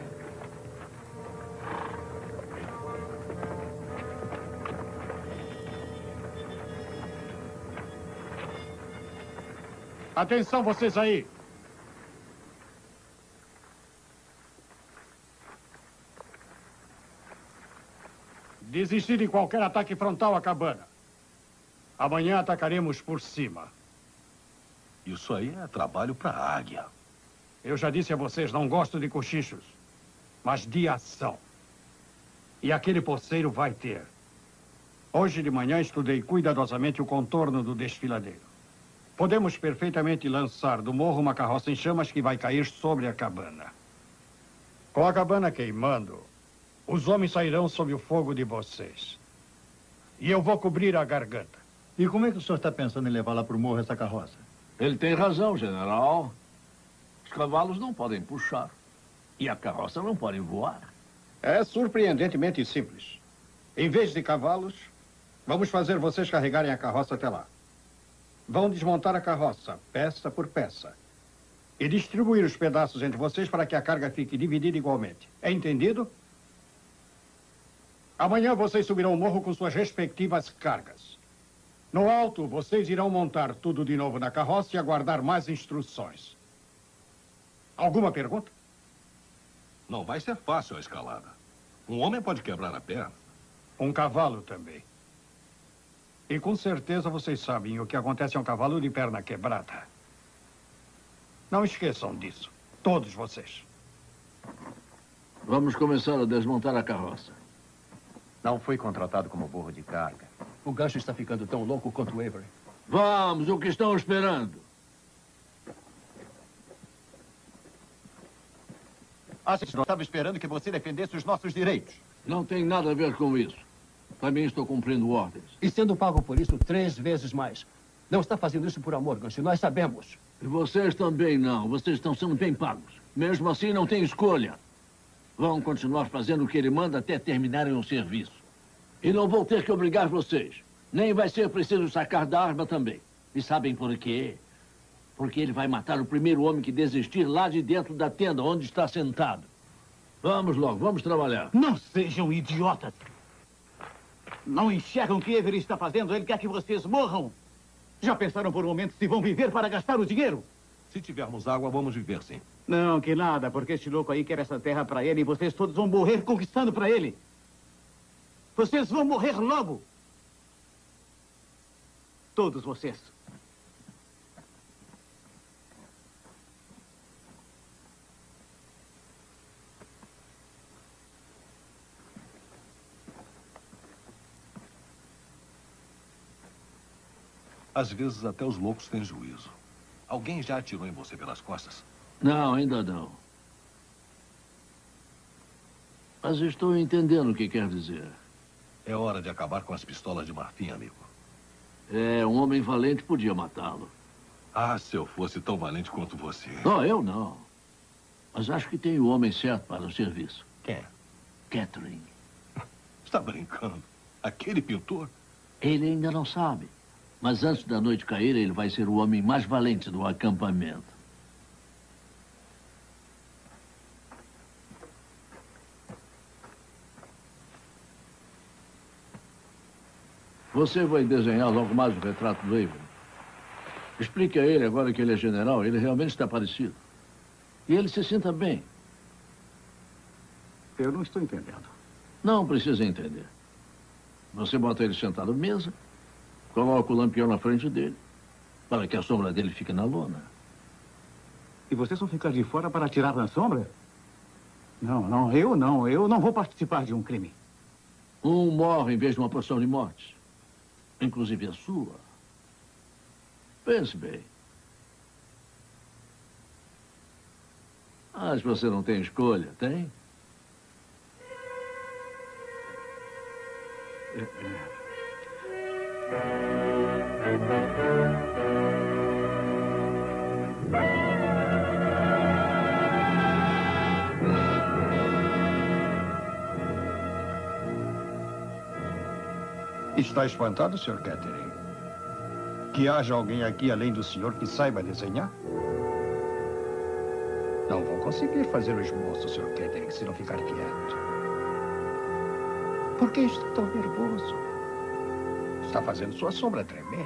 Atenção, vocês aí. Desistir de qualquer ataque frontal à cabana. Amanhã atacaremos por cima. Isso aí é trabalho para a águia. Eu já disse a vocês, não gosto de cochichos, mas de ação. E aquele poceiro vai ter. Hoje de manhã estudei cuidadosamente o contorno do desfiladeiro. Podemos perfeitamente lançar do morro uma carroça em chamas que vai cair sobre a cabana. Com a cabana queimando, os homens sairão sob o fogo de vocês. E eu vou cobrir a garganta. E como é que o senhor está pensando em levar lá para o morro essa carroça? Ele tem razão, general. Os cavalos não podem puxar. E a carroça não pode voar. É surpreendentemente simples. Em vez de cavalos, vamos fazer vocês carregarem a carroça até lá. Vão desmontar a carroça, peça por peça. e distribuir os pedaços entre vocês para que a carga fique dividida igualmente. É entendido? Amanhã vocês subirão o morro com suas respectivas cargas. No alto, vocês irão montar tudo de novo na carroça e aguardar mais instruções. Alguma pergunta? Não vai ser fácil a escalada. Um homem pode quebrar a perna. Um cavalo também. E com certeza vocês sabem o que acontece a um cavalo de perna quebrada. Não esqueçam disso. Todos vocês. Vamos começar a desmontar a carroça. Não fui contratado como burro de carga. O gancho está ficando tão louco quanto o Avery. Vamos, o que estão esperando? Acho que não estava esperando que você defendesse os nossos direitos. Não tem nada a ver com isso. Também estou cumprindo ordens. E sendo pago por isso 3 vezes mais. Não está fazendo isso por amor, Gancho. Nós sabemos. E vocês também não. Vocês estão sendo bem pagos. Mesmo assim, não tem escolha. Vão continuar fazendo o que ele manda até terminarem o serviço. E não vou ter que obrigar vocês. Nem vai ser preciso sacar da arma também. E sabem por quê? Porque ele vai matar o primeiro homem que desistir lá de dentro da tenda onde está sentado. Vamos logo, vamos trabalhar. Não sejam idiotas. Não enxergam o que Avery está fazendo? Ele quer que vocês morram. Já pensaram por um momento se vão viver para gastar o dinheiro? Se tivermos água, vamos viver sim. Não, que nada, porque este louco aí quer essa terra para ele e vocês todos vão morrer conquistando para ele. Vocês vão morrer logo. Todos vocês. Às vezes, até os loucos têm juízo. Alguém já atirou em você pelas costas? Não, ainda não. Mas estou entendendo o que quer dizer. É hora de acabar com as pistolas de marfim, amigo. É, um homem valente podia matá-lo. Ah, se eu fosse tão valente quanto você. Não, eu não. Mas acho que tem o homem certo para o serviço. Quem? Catherine. Está brincando? Aquele pintor? Ele ainda não sabe. Mas antes da noite cair, ele vai ser o homem mais valente do acampamento. Você vai desenhar logo mais o retrato do Avery. Explique a ele, agora que ele é general, ele realmente está parecido. E ele se sinta bem. Eu não estou entendendo. Não precisa entender. Você bota ele sentado à mesa, coloca o lampião na frente dele, para que a sombra dele fique na lona. E vocês vão ficar de fora para atirar na sombra? Não, eu não vou participar de um crime. Um morre em vez de uma porção de morte. Inclusive a sua. Pense bem. Mas você não tem escolha, tem? Está espantado, Sr. Catherine? Que haja alguém aqui além do senhor que saiba desenhar? Não vou conseguir fazer o esboço, Sr. Catherine, se não ficar quieto. Por que está tão nervoso? Está fazendo sua sombra tremer.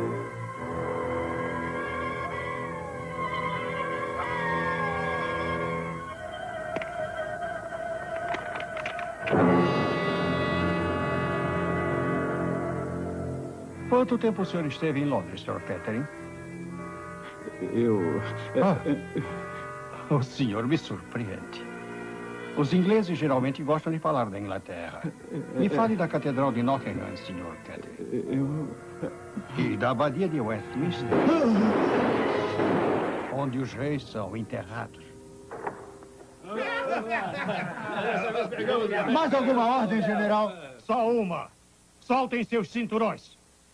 Quanto tempo o senhor esteve em Londres, Sr. Catherine? O senhor me surpreende. Os ingleses geralmente gostam de falar da Inglaterra. Me fale da Catedral de Nottingham, Sr. Catherine. E da Abadia de Westminster, onde os reis são enterrados. Mais alguma ordem, general? Só uma. Soltem seus cinturões.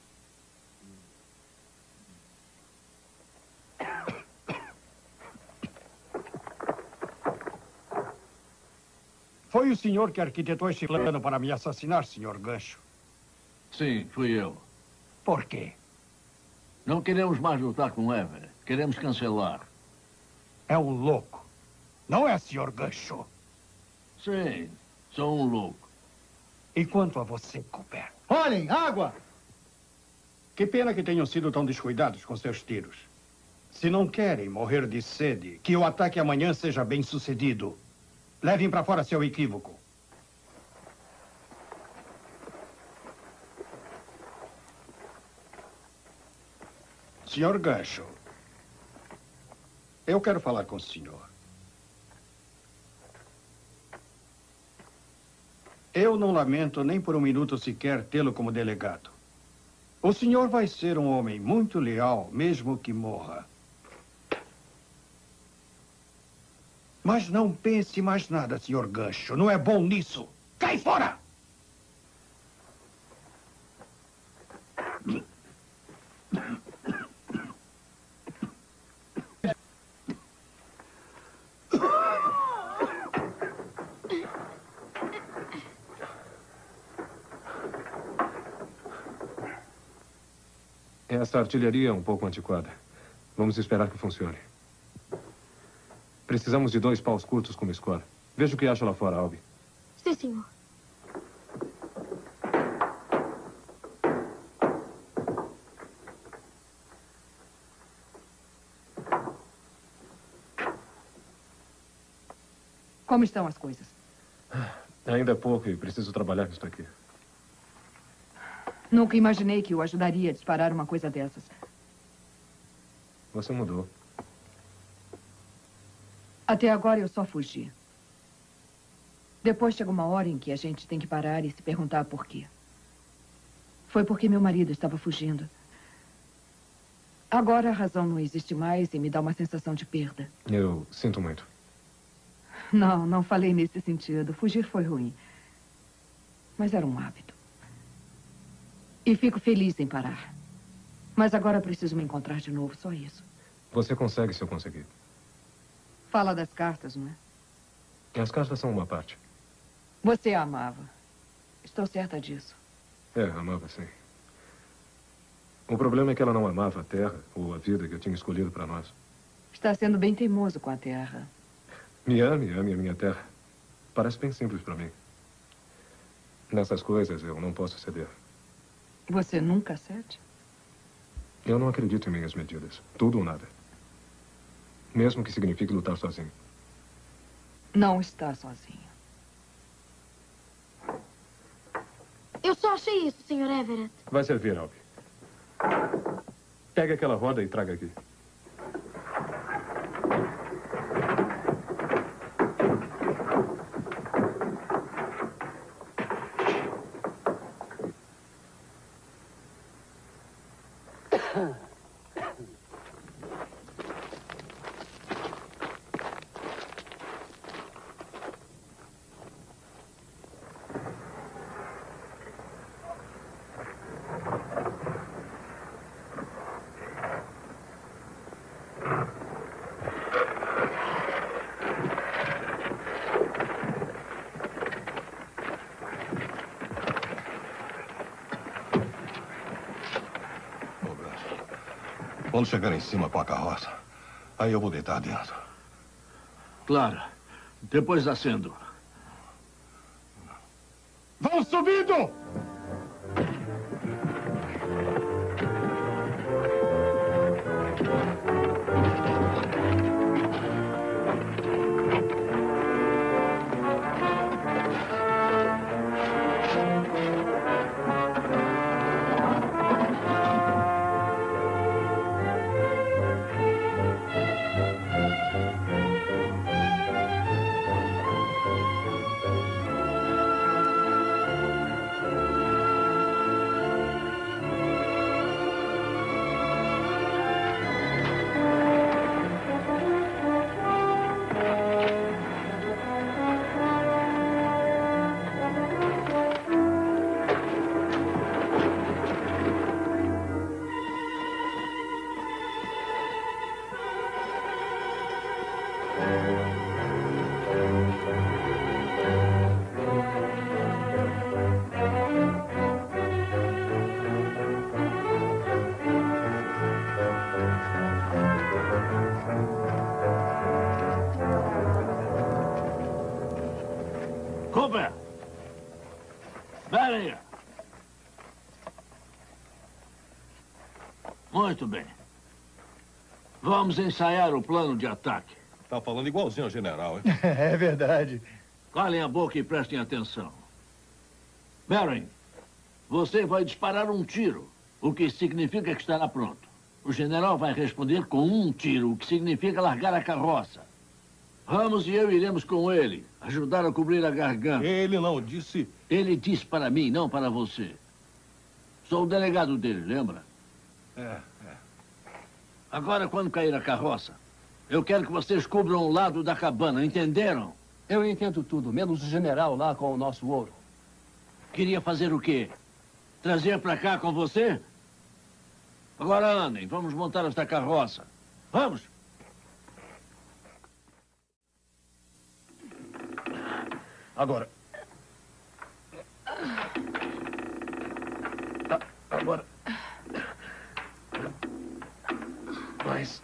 Foi o senhor que arquitetou este plano para me assassinar, Sr. Gancho? Sim, fui eu. Por quê? Não queremos mais lutar com Everett. Queremos cancelar. É um louco. Não é, Sr. Gancho? Sim, sou um louco. E quanto a você, Cooper? Olhem, água! Que pena que tenham sido tão descuidados com seus tiros. Se não querem morrer de sede, que o ataque amanhã seja bem sucedido. Levem para fora seu equívoco. Sr. Gancho, eu quero falar com o senhor. Eu não lamento nem por um minuto sequer tê-lo como delegado. O senhor vai ser um homem muito leal, mesmo que morra. Mas não pense mais nada, Sr. Gancho. Não é bom nisso. Cai fora! Essa artilharia é um pouco antiquada. Vamos esperar que funcione. Precisamos de 2 paus curtos como escola. Veja o que acha lá fora, Albi. Sim, senhor. Como estão as coisas? Ainda é pouco e preciso trabalhar nisso aqui. Nunca imaginei que o ajudaria a disparar uma coisa dessas. Você mudou. Até agora eu só fugi. Depois chega uma hora em que a gente tem que parar e se perguntar por quê. Foi porque meu marido estava fugindo. Agora a razão não existe mais e me dá uma sensação de perda. Eu sinto muito. Não falei nesse sentido. Fugir foi ruim. Mas era um hábito. E fico feliz em parar. Mas agora preciso me encontrar de novo, só isso. Você consegue se eu conseguir. Fala das cartas, não é? As cartas são uma parte. Você a amava. Estou certa disso. Amava, sim. O problema é que ela não amava a terra ou a vida que eu tinha escolhido para nós. Está sendo bem teimoso com a terra. Me ame a minha terra. Parece bem simples para mim. Nessas coisas eu não posso ceder. Você nunca cede? Eu não acredito em minhas medidas. Tudo ou nada. Mesmo que signifique lutar sozinho. Não está sozinho. Eu só achei isso, Sr. Everett. Vai servir, Albi. Pegue aquela roda e traga aqui. Quando chegar em cima com a carroça, aí eu vou deitar dentro. Claro. Depois acendo. Vão subindo! Muito bem. Vamos ensaiar o plano de ataque. Tá falando igualzinho ao general, hein? É verdade. Calem a boca e prestem atenção. Baron, você vai disparar um tiro, o que significa que estará pronto. O general vai responder com um tiro, o que significa largar a carroça. Ramos e eu iremos com ele, ajudar a cobrir a garganta. Ele não disse... Ele disse para mim, não para você. Sou o delegado dele, lembra? É. Agora, quando cair a carroça, eu quero que vocês cubram o lado da cabana, entenderam? Eu entendo tudo, menos o general lá com o nosso ouro. Queria fazer o quê? Trazer para cá com você? Agora andem, vamos montar esta carroça. Vamos! Agora. Agora. Mais.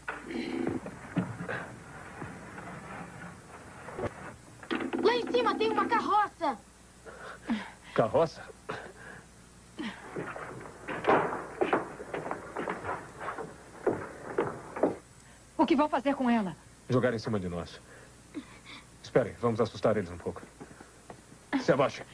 Lá em cima tem uma carroça. Carroça? O que vão fazer com ela? Jogar em cima de nós. Esperem, vamos assustar eles um pouco. Se abaixe.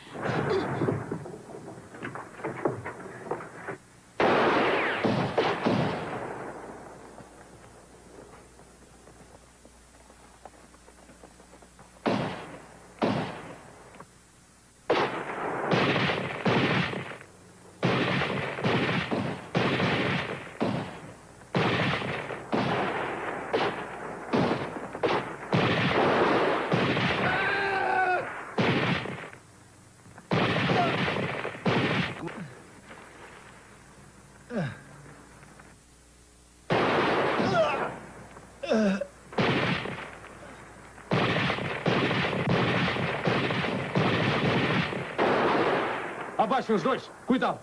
Abaixem os dois. Cuidado.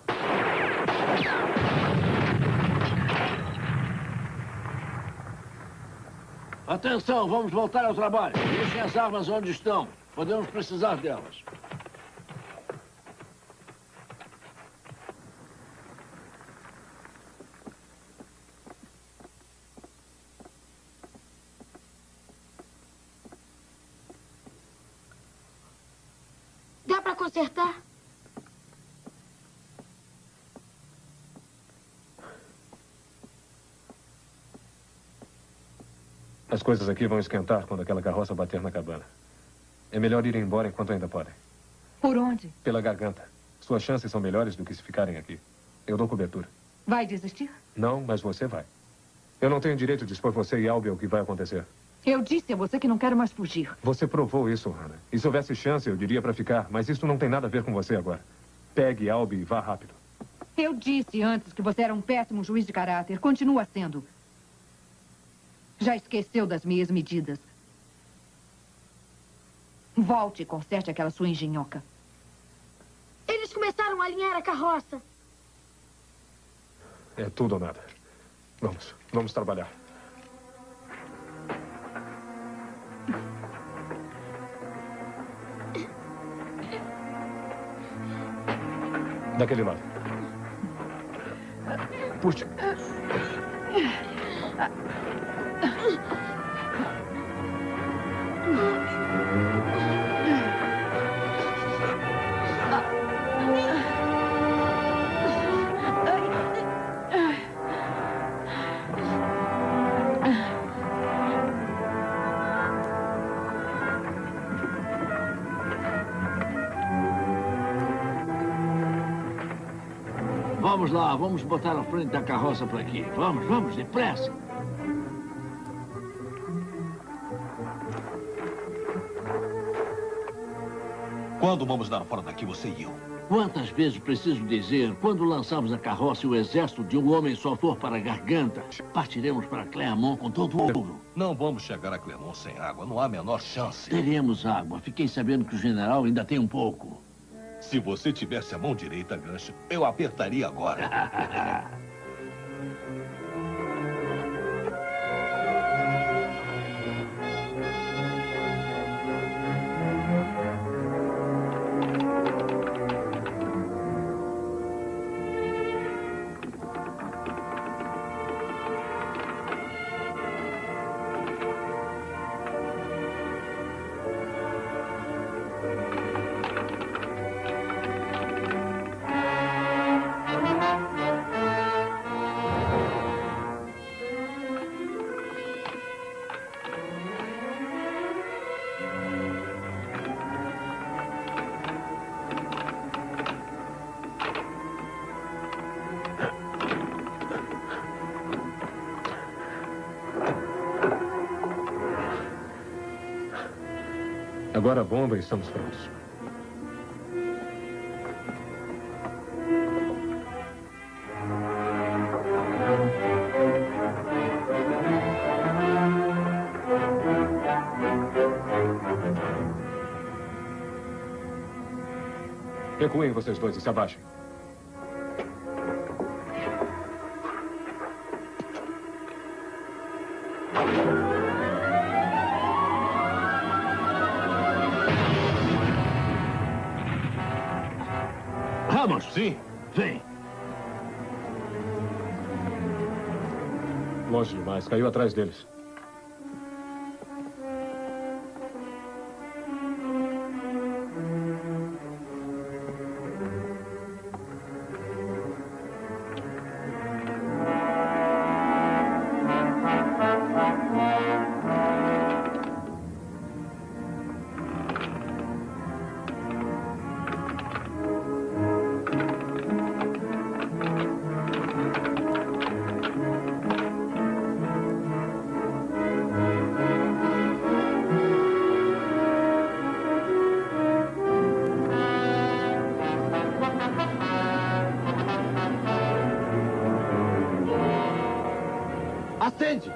Atenção, vamos voltar ao trabalho. Deixem as armas onde estão. Podemos precisar delas. Dá para consertar? As coisas aqui vão esquentar quando aquela carroça bater na cabana. É melhor ir embora enquanto ainda podem. Por onde? Pela garganta. Suas chances são melhores do que se ficarem aqui. Eu dou cobertura. Vai desistir? Não, mas você vai. Eu não tenho direito de expor você e Albie ao que vai acontecer. Eu disse a você que não quero mais fugir. Você provou isso, Hannah. E se houvesse chance, eu diria para ficar. Mas isso não tem nada a ver com você agora. Pegue Albie e vá rápido. Eu disse antes que você era um péssimo juiz de caráter. Continua sendo. Já esqueceu das minhas medidas. Volte e conserte aquela sua engenhoca. Eles começaram a alinhar a carroça. É tudo ou nada. Vamos trabalhar. Daquele lado. Puxa. Vamos lá, vamos botar a frente da carroça para aqui. Vamos, depressa. Quando vamos dar fora daqui, você e eu? Quantas vezes preciso dizer, quando lançarmos a carroça e o exército de um homem só for para a garganta, partiremos para Clermont com todo o ouro. Não vamos chegar a Clermont sem água, não há a menor chance. Teremos água. Fiquei sabendo que o general ainda tem um pouco. Se você tivesse a mão direita, Gancho, eu apertaria agora. Agora a bomba e estamos prontos. Recuem vocês dois e se abaixem. Vamos. Sim. Vem. Longe demais. Caiu atrás deles. Acende!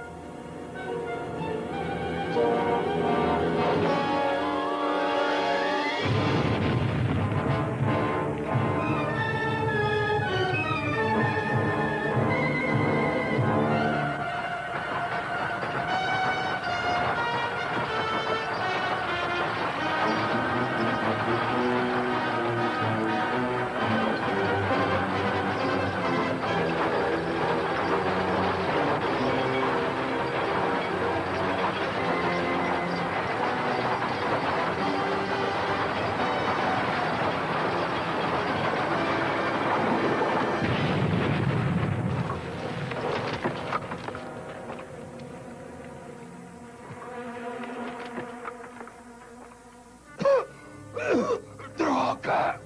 Droga!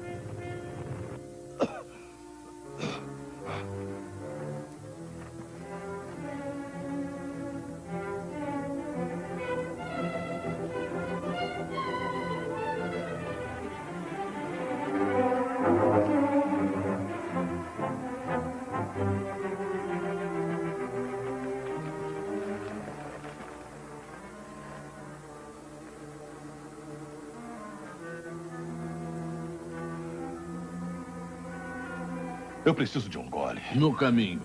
Eu preciso de um gole. No caminho.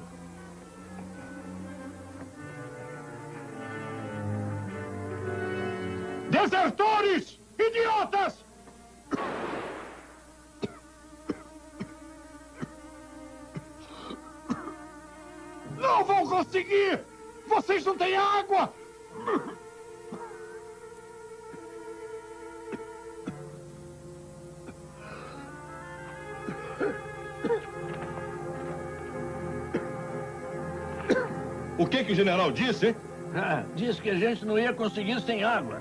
Desertores! Idiotas! Não vão conseguir! Vocês não têm água! O que o general disse, hein? Disse que a gente não ia conseguir sem água.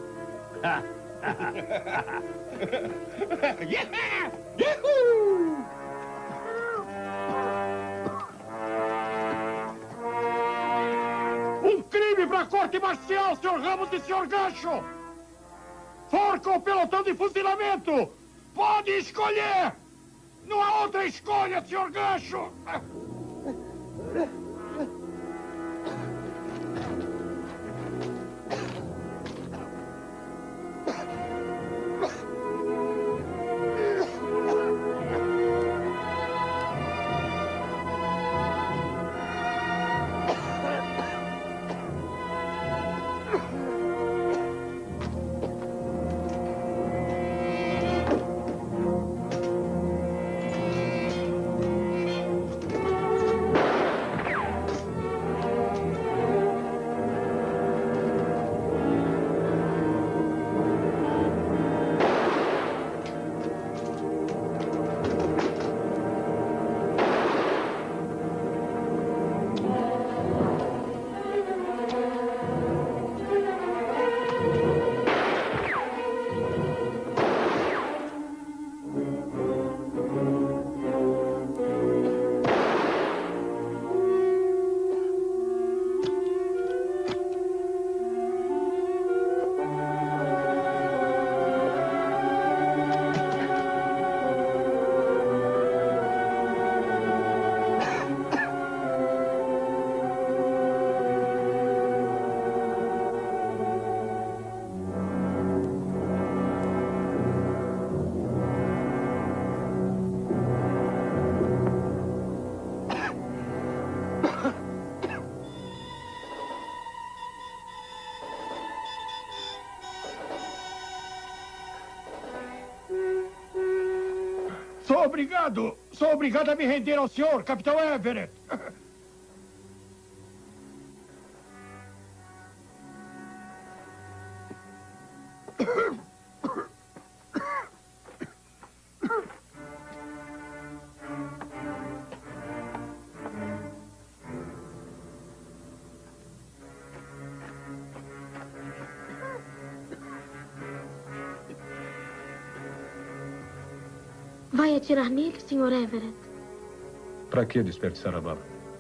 Um crime para a corte marcial, Sr. Ramos e Sr. Gancho! Forca o pelotão de fuzilamento! Pode escolher! Não há outra escolha, Sr. Gancho! obrigado. Sou obrigado a me render ao senhor, Capitão Everett. Vai atirar nele, Sr. Everett? Para que desperdiçar a bala?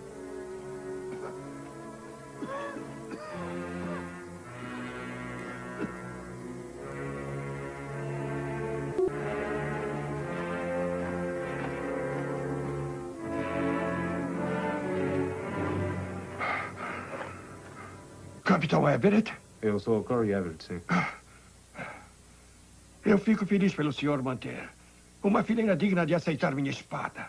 Capitão Everett? Eu sou Corey Everett, sim. Eu fico feliz pelo senhor manter uma fileira digna de aceitar minha espada.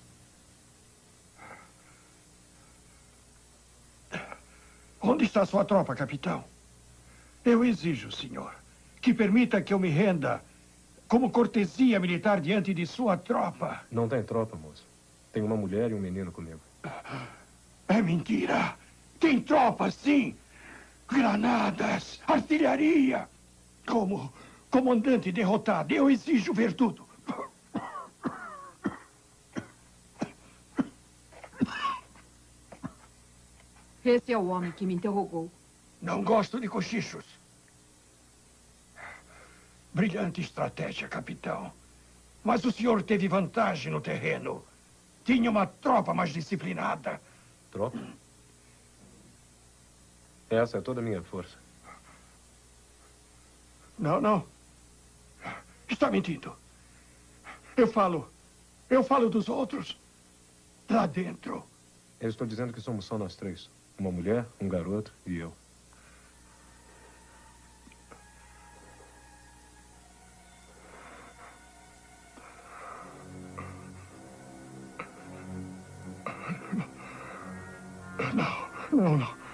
Onde está sua tropa, capitão? Eu exijo, senhor, que permita que eu me renda como cortesia militar diante de sua tropa. Não tem tropa, moço. Tem uma mulher e um menino comigo. É mentira. Tem tropa, sim. Granadas, artilharia. Como comandante derrotado, eu exijo ver tudo. Esse é o homem que me interrogou. Não gosto de cochichos. Brilhante estratégia, capitão. Mas o senhor teve vantagem no terreno. Tinha uma tropa mais disciplinada. Tropa? Essa é toda a minha força. Não, não. Está mentindo. Eu falo dos outros. Lá dentro. Eu estou dizendo que somos só nós três. Uma mulher, um garoto e eu. Não.